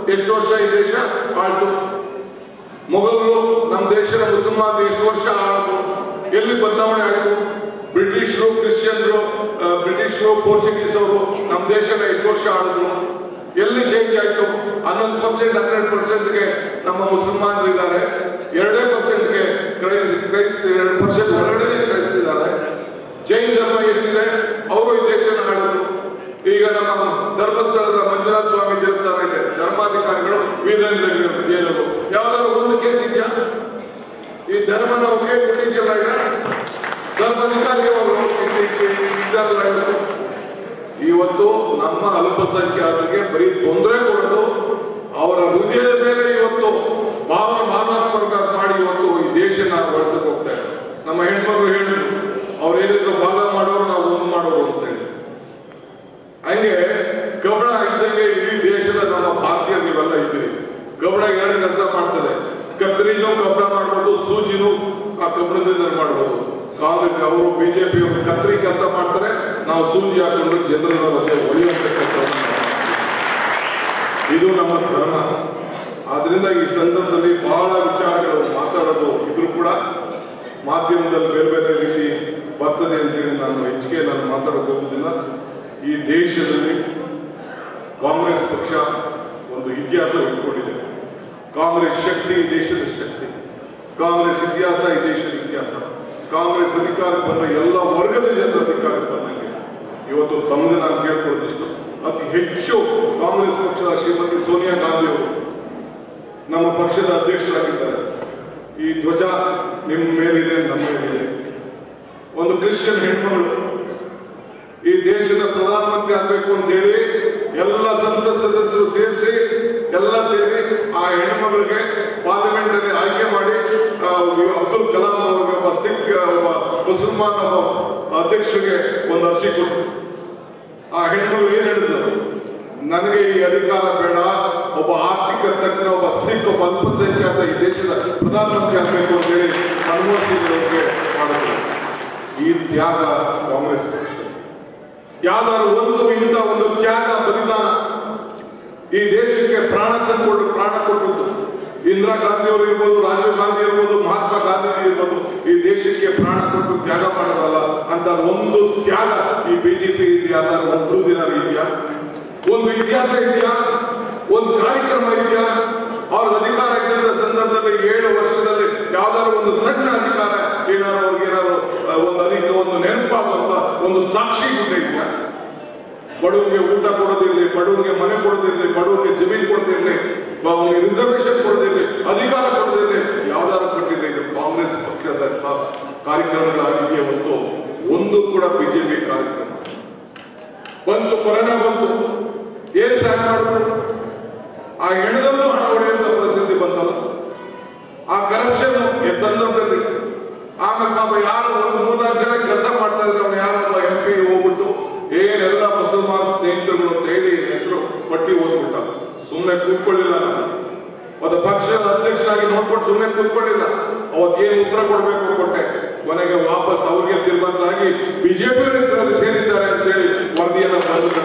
ಎಷ್ಟು ವರ್ಷ ಈ ದೇಶ ಆಳ್ತು? ಮೊಘಲರು ನಮ್ಮ ದೇಶದ ಮುಸಲ್ಮಾನರು ಎಷ್ಟು ವರ್ಷ ಆಳ್ತು? ಎಲ್ಲಿ ಬದಲಾವಣೆ ಆಯಿತು? ಬ್ರಿಟಿಷರು, ಕ್ರಿಶ್ಚಿಯನ್ರು, ಬ್ರಿಟಿಷರು, ಪೋರ್ಚುಗೀಸ್ ಅವರು ನಮ್ಮ ದೇಶನ ಎಷ್ಟು ವರ್ಷ ಆಳಿದ್ರು? ಎಲ್ಲಿ ಚೇಂಜ್ ಆಯ್ತು? ಹನ್ನೊಂದು ಪರ್ಸೆಂಟ್ ಹನ್ನೆರಡು ಪರ್ಸೆಂಟ್ಗೆ ನಮ್ಮ ಮುಸಲ್ಮಾನರು ಇದ್ದಾರೆ, ಎರಡೇ ಪರ್ಸೆಂಟ್ಗೆ ಕ್ರೈಸ್ತ ಎರಡು ಪರ್ಸೆಂಟ್ ಹೊರಗಡೆ ಕ್ರೈಸ್ತಿದ್ದಾರೆ. ಜೈನ್ ಧರ್ಮ ಎಷ್ಟಿದೆ? ಅವರು ಈ ದೇಶನ ಆಳಿದ್ರು. ಈಗ ನಮ್ಮ ಧರ್ಮಸ್ಥಳದ ಮಂಜುನಾಥ ಸ್ವಾಮಿ ದೇವಸ್ಥಾನ ಇದೆ, ಧರ್ಮಾಧಿಕಾರಿಗಳು ವೀರೇಂದ್ರ ಜೈನರು. ಯಾವ್ದಾದ್ರು ಒಂದು ಕೇಸ್ ಇದೆಯಾ? ಈ ಧರ್ಮ ನಾವು ಕೈ ಕೊಟ್ಟಿದ್ಯಲ್ಲ, ಈಗ ಧರ್ಮಾಧಿಕಾರಿಗೆ ಇವತ್ತು ನಮ್ಮ ಅಲ್ಪಸಂಖ್ಯಾತರಿಗೆ ಬರೀ ತೊಂದರೆ ಕೊಡೋದು, ಅವರ ಹೃದಯದ ಮೇಲೆ ಇವತ್ತು ಭಾವನೆ ಭಾವನಾತ್ಮಕ ಮಾಡಿ ಇವತ್ತು ಈ ದೇಶನ ಬಳಸಕ್ಕೆ ಹೋಗ್ತಾ ಇದ್ದಾರೆ. ನಮ್ಮ ಹೆಣ್ಮಕ್ಳು ಹೇಳಿದ್ರು, ಅವ್ರು ಏನಿದ್ರು ಭಾಗ ಮಾಡೋರು, ನಾವು ಒಂದು ಮಾಡೋರು ಅಂತ ಹೇಳಿ. ಹಂಗೆ ಕಬ್ಬಣ ಇದ್ದಂಗೆ ಇಡೀ ದೇಶದ ನಮ್ಮ ಭಾರತೀಯರು ನೀವೆಲ್ಲ ಇದ್ದೀರಿ. ಕಬ್ಬಣ ಎರಡು ಕೆಲಸ ಮಾಡ್ತದೆ, ಕತ್ತರಿನೂ ಕಬ್ಬಣ ಮಾಡ್ಬೋದು, ಸೂಜಿನೂ ಆ ಕಬ್ಬಣದಿಂದ ಮಾಡ್ಬೋದು. ಕಾಂಗ್ರೆಸ್ ಅವರು ಬಿಜೆಪಿ ಅವರು ಕತ್ತರಿ ಕೆಲಸ ಮಾಡ್ತಾರೆ, ನಾವು ಸೂಜಿ ಹಾಕೊಂಡು ಜನರನ್ನ ಮತ್ತೆ ಹೊಲಿಯುವಂತ ಕೆಲಸ. ಇದು ನಮ್ಮ ಧರ್ಮ. ಆದ್ರಿಂದ ಈ ಸಂದರ್ಭದಲ್ಲಿ ಬಹಳ ವಿಚಾರಗಳು ಮಾತಾಡೋದು ಇದ್ರು ಕೂಡ ಮಾಧ್ಯಮದಲ್ಲಿ ಬೇರೆ ಬೇರೆ ರೀತಿ ಬರ್ತದೆ ಅಂತೇಳಿ ನಾನು ಹೆಚ್ಚಿಗೆ ನಾನು ಮಾತಾಡೋಕೆ ಹೋಗುದಿಲ್ಲ. ಈ ದೇಶದಲ್ಲಿ ಕಾಂಗ್ರೆಸ್ ಪಕ್ಷ ಒಂದು ಇತಿಹಾಸ ಇಟ್ಕೊಂಡಿದೆ. ಕಾಂಗ್ರೆಸ್ ಶಕ್ತಿ ಈ ದೇಶದ ಶಕ್ತಿ, ಕಾಂಗ್ರೆಸ್ ಇತಿಹಾಸ ಈ ದೇಶದ ಇತಿಹಾಸ. ಕಾಂಗ್ರೆಸ್ ಅಧಿಕಾರಕ್ಕೆ ಬಂದ ಎಲ್ಲ ವರ್ಗದ ಜನರ ಅಧಿಕಾರಕ್ಕೆ ಬಂದಂಗೆ ಇವತ್ತು ತಮಗೆ ನಾನು ಕೇಳ್ಕೊಳ್ಳೋದಿಷ್ಟು, ಅತಿ ಹೆಚ್ಚು ಕಾಂಗ್ರೆಸ್ ಪಕ್ಷದ ಶ್ರೀಮತಿ ಸೋನಿಯಾ ಗಾಂಧಿ ಅವರು ನಮ್ಮ ಪಕ್ಷದ ಅಧ್ಯಕ್ಷರಾಗಿದ್ದಾರೆ. ಈ ಧ್ವಜ ನಿಮ್ಮ ಮೇಲಿದೆ, ನಮ್ಮ ಮೇಲಿದೆ. ಒಂದು ಕ್ರಿಶ್ಚಿಯನ್ ಹೆಣ್ಮಗಳು ಈ ದೇಶದ ಪ್ರಧಾನಮಂತ್ರಿ ಆಗ್ಬೇಕು ಅಂತ ಹೇಳಿ ಎಲ್ಲ ಸಂಸತ್ ಸದಸ್ಯರು ಸೇರಿಸಿ ಎಲ್ಲ ಸೇರಿ ಆ ಹೆಣ್ಮಗಳಿಗೆ ಪಾರ್ಲಿಮೆಂಟ್ ಅಲ್ಲಿ ಆಯ್ಕೆ ಮಾಡಿ ಅಬ್ದುಲ್ ಕಲಾಂ ಅವರಿಗೆ ಒಬ್ಬ ಸಿಖ್ ಒಬ್ಬ ಮುಸಲ್ಮಾನ್ ಒಬ್ಬ ಅಧ್ಯಕ್ಷರಿಗೆ ಒಂದು ಅರ್ಜಿ ಕೊಟ್ಟರು. ಆ ಹೆಣ್ಮಗಳು ಏನ್ ಹೇಳಿದ್ರು, ನನಗೆ ಈ ಅಧಿಕಾರ ಬೇಡ, ಒಬ್ಬ ಆರ್ಥಿಕ ತಜ್ಞ, ಒಬ್ಬ ಸಿಖ್, ಒಬ್ಬ ಅಲ್ಪಸಂಖ್ಯಾತ ಈ ದೇಶದ ಪ್ರಧಾನಮಂತ್ರಿ ಆಗಬೇಕು ಅಂತ ಹೇಳಿ ಮನಮೋಹನ್ ಸಿಂಗ್ ಅವರಿಗೆ ಮಾಡಿದ್ರು. ಈ ತ್ಯಾಗ ಕಾಂಗ್ರೆಸ್ ಪಕ್ಷ ಯಾವ್ದಾದ್ರು ಒಂದು ಇಂಥ ಒಂದು ತ್ಯಾಗ ಬಲಿದಾನ ಈ ದೇಶಕ್ಕೆ ಪ್ರಾಣ ತಂದುಕೊಂಡು ಪ್ರಾಣ ಕೊಟ್ಟದ್ದು ಇಂದಿರಾ ಗಾಂಧಿ ಅವರು ಇರ್ಬೋದು, ರಾಜೀವ್ ಗಾಂಧಿ ಇರ್ಬೋದು, ಮಹಾತ್ಮ ಗಾಂಧಿ ಇರ್ಬೋದು, ಈ ದೇಶಕ್ಕೆ ಪ್ರಾಣ ಕೊಟ್ಟು ತ್ಯಾಗ ಮಾಡೋದಲ್ಲ ಅಂತ ಒಂದು ತ್ಯಾಗ ಈ ಬಿಜೆಪಿ ಇದೆಯಾ? ಒಂದು ದಿನ ಇದೆಯಾ? ಒಂದು ಇತಿಹಾಸ ಇದೆಯಾ? ಒಂದು ಕಾರ್ಯಕ್ರಮ ಇದೆಯಾ? ಅವ್ರ ಅಧಿಕಾರ ಇದ್ದ ಸಂದರ್ಭದಲ್ಲಿ ಏಳು ವರ್ಷದಲ್ಲಿ ಯಾವ್ದಾದ್ರು ಒಂದು ಸಣ್ಣ ಅಧಿಕಾರ ಏನಾದ್ರು ಅವ್ರಿಗೆ ಏನಾದ್ರು ಒಂದು ಅಧಿಕ ಒಂದು ನೆನಪಾಗುವಂತ ಒಂದು ಸಾಕ್ಷಿ ಗುಡ್ಡ ಇದೆಯಾ? ಬಡವರಿಗೆ ಊಟ ಕೊಡೋದಿರ್ಲಿ, ಬಡವರಿಗೆ ಮನೆ ಕೊಡೋದಿರ್ಲಿ, ಬಡವರಿಗೆ ಜಮೀನು ಕೊಡೋದಿರ್ಲಿ, ಅವರಿಗೆ ರಿಸರ್ವೇಶನ್ ಕೊಡೋದಿರ್ಲಿ, ಅಧಿಕಾರ ಕೊಡೋದಿರ್ಲಿ, ಯಾವ್ದಾದ್ರು ಕೊಟ್ಟಿದೆ? ಇದು ಕಾಂಗ್ರೆಸ್ ಪಕ್ಷದ ಕಾರ್ಯಕ್ರಮಗಳಾಗಿದೆಯೇ ಹೊತ್ತು ಒಂದು ಕೂಡ ಬಿಜೆಪಿ ಕಾರ್ಯಕ್ರಮ. ಬಂತು ಕೊರೋನಾ ಬಂತು, ಏನ್ ಸಹಾಯ ಮಾಡಿದ್ರು? ಆ ಹೆಣದಲ್ಲೂ ಹಣ ಹೊಡೆಯುವಂತ ಪರಿಸ್ಥಿತಿ ಬಂತಲ್ಲ, ಆ ಕರಪ್ಷನ್ ಸಂದರ್ಭದಲ್ಲಿ. ಆಮೇಲೆ ಪಾಪ ಯಾರು ಒಂದು ಮೂರ್ನಾಲ್ಕು ಜನ ಕೆಲಸ ಮಾಡ್ತಾ ಇದ್ರೆ ಅವ್ನು ಯಾರೊಬ್ಬ ಎಂ ಪಿ ಹೋಗ್ಬಿಟ್ಟು ಏನೆಲ್ಲ ಮುಸಲ್ಮಾನ್ ಸ್ನೇಹಿತರುಗಳು ಅಂತ ಹೇಳಿ ಹೆಸರು ಪಟ್ಟಿ ಓದ್ಬಿಟ್ಟ. ಸುಮ್ಮನೆ ಕೂತ್ಕೊಳ್ಳಿಲ್ಲ ನಾನು, ಒಂದು ಪಕ್ಷದ ಅಧ್ಯಕ್ಷರಾಗಿ ನೋಡ್ಕೊಂಡು ಸುಮ್ಮನೆ ಕೂತ್ಕೊಳ್ಳಿಲ್ಲ. ಅವತ್ತೇನು ಉತ್ತರ ಕೊಡ್ಬೇಕು ಕೊಟ್ಟೆ. ಕೊನೆಗೆ ವಾಪಸ್ ಅವ್ರಿಗೆ ತಿರುಬಂದಾಗಿ ಬಿಜೆಪಿ ಇದರಲ್ಲಿ ಸೇರಿದ್ದಾರೆ ಅಂತ ಹೇಳಿ ವರದಿಯನ್ನ ಬರೆದು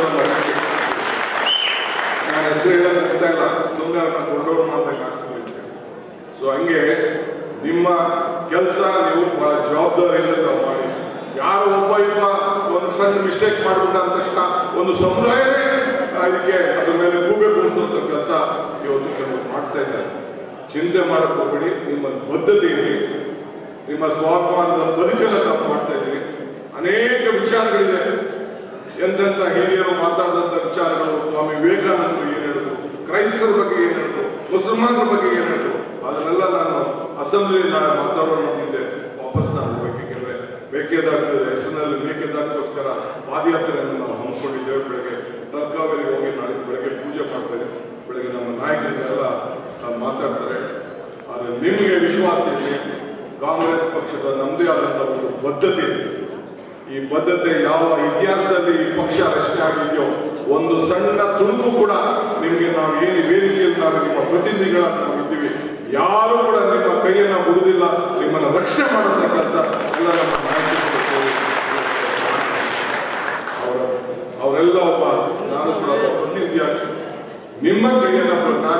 ನಾನು ಹೆಸರು ಹೇಳೋದು ಇಲ್ಲ, ಸುಮ್ಮನೆ ಅವ್ರನ್ನ ಕೊಂಡೋರು ಮಾಡ್ದಂಗೆ ಆಗ್ತದೆ. ಸೊ ಹಂಗೆ ನಿಮ್ಮ ಕೆಲಸ ನೀವು ಬಹಳ ಜವಾಬ್ದಾರಿಯಿಂದ ತಾವು ಮಾಡಿ. ಯಾರು ಒಬ್ಬ ಇಬ್ಬ ಒಂದು ಸಣ್ಣ ಮಿಸ್ಟೇಕ್ ಮಾಡ್ಬಿಟ್ಟ ಅಂದ ತಕ್ಷಣ ಒಂದು ಸಮುದಾಯನೇ ಅದಕ್ಕೆ ಅದ್ರ ಮೇಲೆ ಗೂಬೆ ಗುಣಿಸುವಂತ ಕೆಲಸ ಇವತ್ತು ಕೆಲವು ಮಾಡ್ತಾ ಇದ್ದಾರೆ. ಚಿಂತೆ ಮಾಡಕ್ ಹೋಗ್ಬೇಡಿ, ನಿಮ್ಮ ಬದ್ಧತೆ ಇರಲಿ, ನಿಮ್ಮ ಸ್ವಾಭಿಮಾನದ ಬದುಕನ್ನು ತಾವು ಮಾಡ್ತಾ ಇದ್ದೀರಿ. ಅನೇಕ ವಿಚಾರಗಳಿದೆ, ಎಂತೆಂತ ಹಿರಿಯರು ಮಾತಾಡಿದಂತ ವಿಚಾರಗಳು. ಸ್ವಾಮಿ ವಿವೇಕಾನಂದರು ಏನ್ ಹೇಳಿದ್ರು, ಕ್ರೈಸ್ತರ ಬಗ್ಗೆ ಏನ್ ಹೇಳಿದ್ರು, ಮುಸಲ್ಮಾನರ ಬಗ್ಗೆ ಏನ್ ಹೇಳಿದ್ರು, ಅದನ್ನೆಲ್ಲ ನಾನು ಅಸೆಂಬ್ಲಿ ನಾನು ಮಾತಾಡೋಣ ಮುಂದೆ ವಾಪಸ್ ನಾನು ಹೋಗಬೇಕಿದ್ರೆ ಮೇಕೆದಾಟು ಹೆಸರಿನಲ್ಲಿ ಮೇಕೆದಾಟಕ್ಕೋಸ್ಕರ ಪಾದಯಾತ್ರೆಯನ್ನು ನಾವು ಹಮ್ಮಿಕೊಂಡಿದ್ದೇವೆ. ಬೆಳಗ್ಗೆ ತಲಕಾವೇರಿಗೆ ಹೋಗಿ ನಾಳೆ ಬೆಳಗ್ಗೆ ಪೂಜೆ ಮಾಡ್ತೇವೆ. ಬೆಳಗ್ಗೆ ನಮ್ಮ ನಾಯಕರಿಗೆಲ್ಲ ಮಾತಾಡ್ತಾರೆ. ಆದರೆ ನಿಮಗೆ ವಿಶ್ವಾಸ ಇದೆ, ಕಾಂಗ್ರೆಸ್ ಪಕ್ಷದ ನಮ್ಮದೇ ಆದಂಥ ಒಂದು ಬದ್ಧತೆ ಇದೆ. ಈ ಬದ್ಧತೆ ಯಾವ ಇತಿಹಾಸದಲ್ಲಿ ಈ ಪಕ್ಷ ರಚನೆ ಆಗಿದೆಯೋ ಒಂದು ಸಣ್ಣ ತುಣುಕು ಕೂಡ ನಿಮಗೆ ನಾವು ಏನು ವೇದಿಕೆಯಲ್ಲಿ ನಾವು ನಿಮ್ಮ ಪ್ರತಿನಿಧಿಗಳಾಗಿ ನಾವು ಇದ್ದೀವಿ, ಯಾರು ಕೂಡ ನಿಮ್ಮ ಕೈಯನ್ನ ಬಿಡುವುದಿಲ್ಲ. ನಿಮ್ಮನ್ನ ರಕ್ಷಣೆ ಮಾಡುವಂತ ಕೆಲಸ ಎಲ್ಲ ನಮ್ಮ ನಾಯಕರು. ಅವರೆಲ್ಲ ಒಬ್ಬ ನಾನು ಕೂಡ ಪ್ರತಿನಿಧಿಯಾಗಿ ನಿಮ್ಮ ಕೈಯನ್ನ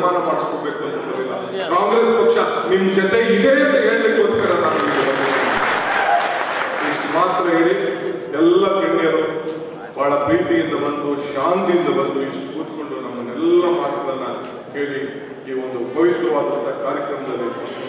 ಸನ್ಮಾನ ಮಾಡಿಸ್ಕೋಬೇಕು ಅಂತಂದಿಲ್ಲ. ಕಾಂಗ್ರೆಸ್ ಪಕ್ಷ ನಿಮ್ ಜೊತೆ ಇದೆ ಅಂತ ಹೇಳಲಿಕ್ಕೋಸ್ಕರ ನಾನು ಇಷ್ಟು ಮಾತ್ರ ಹೇಳಿ ಎಲ್ಲ ಗಣ್ಯರು ಬಹಳ ಪ್ರೀತಿಯಿಂದ ಬಂದು ಶಾಂತಿಯಿಂದ ಬಂದು ಇಷ್ಟು ಕೂತ್ಕೊಂಡು ನಮ್ಮನ್ನೆಲ್ಲ ಮಾತುಗಳನ್ನ ಕೇಳಿ ಈ ಒಂದು ಪವಿತ್ರವಾದಂತಹ ಕಾರ್ಯಕ್ರಮದಲ್ಲಿ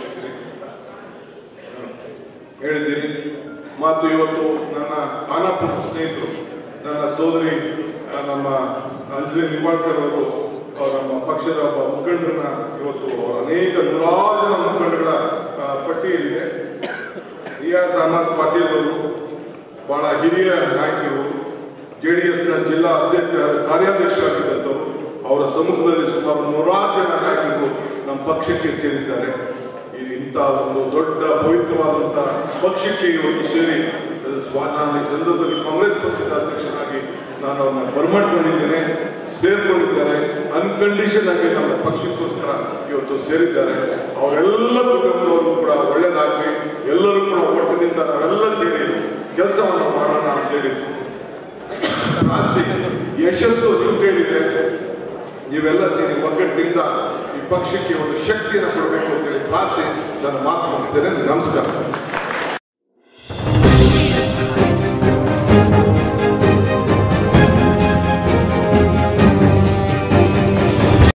ಹೇಳಿದ್ದೀನಿ. ಮತ್ತು ಇವತ್ತು ನನ್ನ ಖಾನಾಪುರ ಸ್ನೇಹಿತರು, ನನ್ನ ಸೋದರಿ ನಮ್ಮ ಅಂಜಲಿ ನಿಂಬಾಳ್ಕರ್ ಅವರು ನಮ್ಮ ಪಕ್ಷದ ಒಬ್ಬ ಮುಖಂಡರನ್ನ ಇವತ್ತು ಅನೇಕ ನೂರಾರು ಜನ ಮುಖಂಡಗಳ ಪಟ್ಟಿಯಲ್ಲಿದೆ. ರಿಯಾಜ್ ಅಹಮದ್ ಪಾಟೀಲ್ ಅವರು ಬಹಳ ಹಿರಿಯ ನಾಯಕರು, ಜೆ ಡಿ ಎಸ್ ನ ಜಿಲ್ಲಾ ಅಧ್ಯಕ್ಷ ಕಾರ್ಯಾಧ್ಯಕ್ಷರಾಗಿದ್ದಂಥವರು. ಅವರ ಸಮ್ಮುಖದಲ್ಲಿ ಸುಮಾರು ನೂರಾರು ಜನ ನಾಯಕರು ನಮ್ಮ ಪಕ್ಷಕ್ಕೆ ಸೇರಿದ್ದಾರೆ. ಇಂಥ ಒಂದು ದೊಡ್ಡ ಪವಿತ್ರವಾದಂತಹ ಪಕ್ಷಕ್ಕೆ ಇವತ್ತು ಸೇರಿ ನಾನು ಈ ಸಂದರ್ಭದಲ್ಲಿ ಕಾಂಗ್ರೆಸ್ ಪಕ್ಷದ ಅಧ್ಯಕ್ಷನಾಗಿ ನಾನು ಅವ್ರನ್ನ ಬರ್ಮಾಡ್ಕೊಂಡಿದ್ದೇನೆ, ಸೇರ್ಕೊಂಡಿದ್ದೇನೆ. ಅನ್ಕಂಡೀಷನ್ ಆಗಿ ನಮ್ಮ ಪಕ್ಷಕ್ಕೋಸ್ಕರ ಇವತ್ತು ಸೇರಿದ್ದಾರೆ. ಅವರೆಲ್ಲ ಕುಟುಂಬದವರು ಕೂಡ ಒಳ್ಳೇದಾಗಲಿ, ಎಲ್ಲರೂ ಕೂಡ ಒಟ್ಟಿನಿಂದ ನಾವೆಲ್ಲ ಸೇರಿ ಕೆಲಸವನ್ನು ಮಾಡೋಣ ಅಂತ ಹೇಳಿ ರಾಜ್ಯ ಯಶಸ್ಸು ನಿಮ್ಮ ಕೈಲಿದೆ. ನೀವೆಲ್ಲ ಸೇರಿ ಒಗ್ಗಟ್ಟಿನಿಂದ ಈ ಪಕ್ಷಕ್ಕೆ ಒಂದು ಶಕ್ತಿಯನ್ನು ಕೊಡಬೇಕು ಅಂತ ಹೇಳಿ ಪ್ರಾರ್ಥಿಸಿ ನನ್ನ ಮಾತು ಮುಗಿಸ್ತೇನೆ. ನಮಸ್ಕಾರ.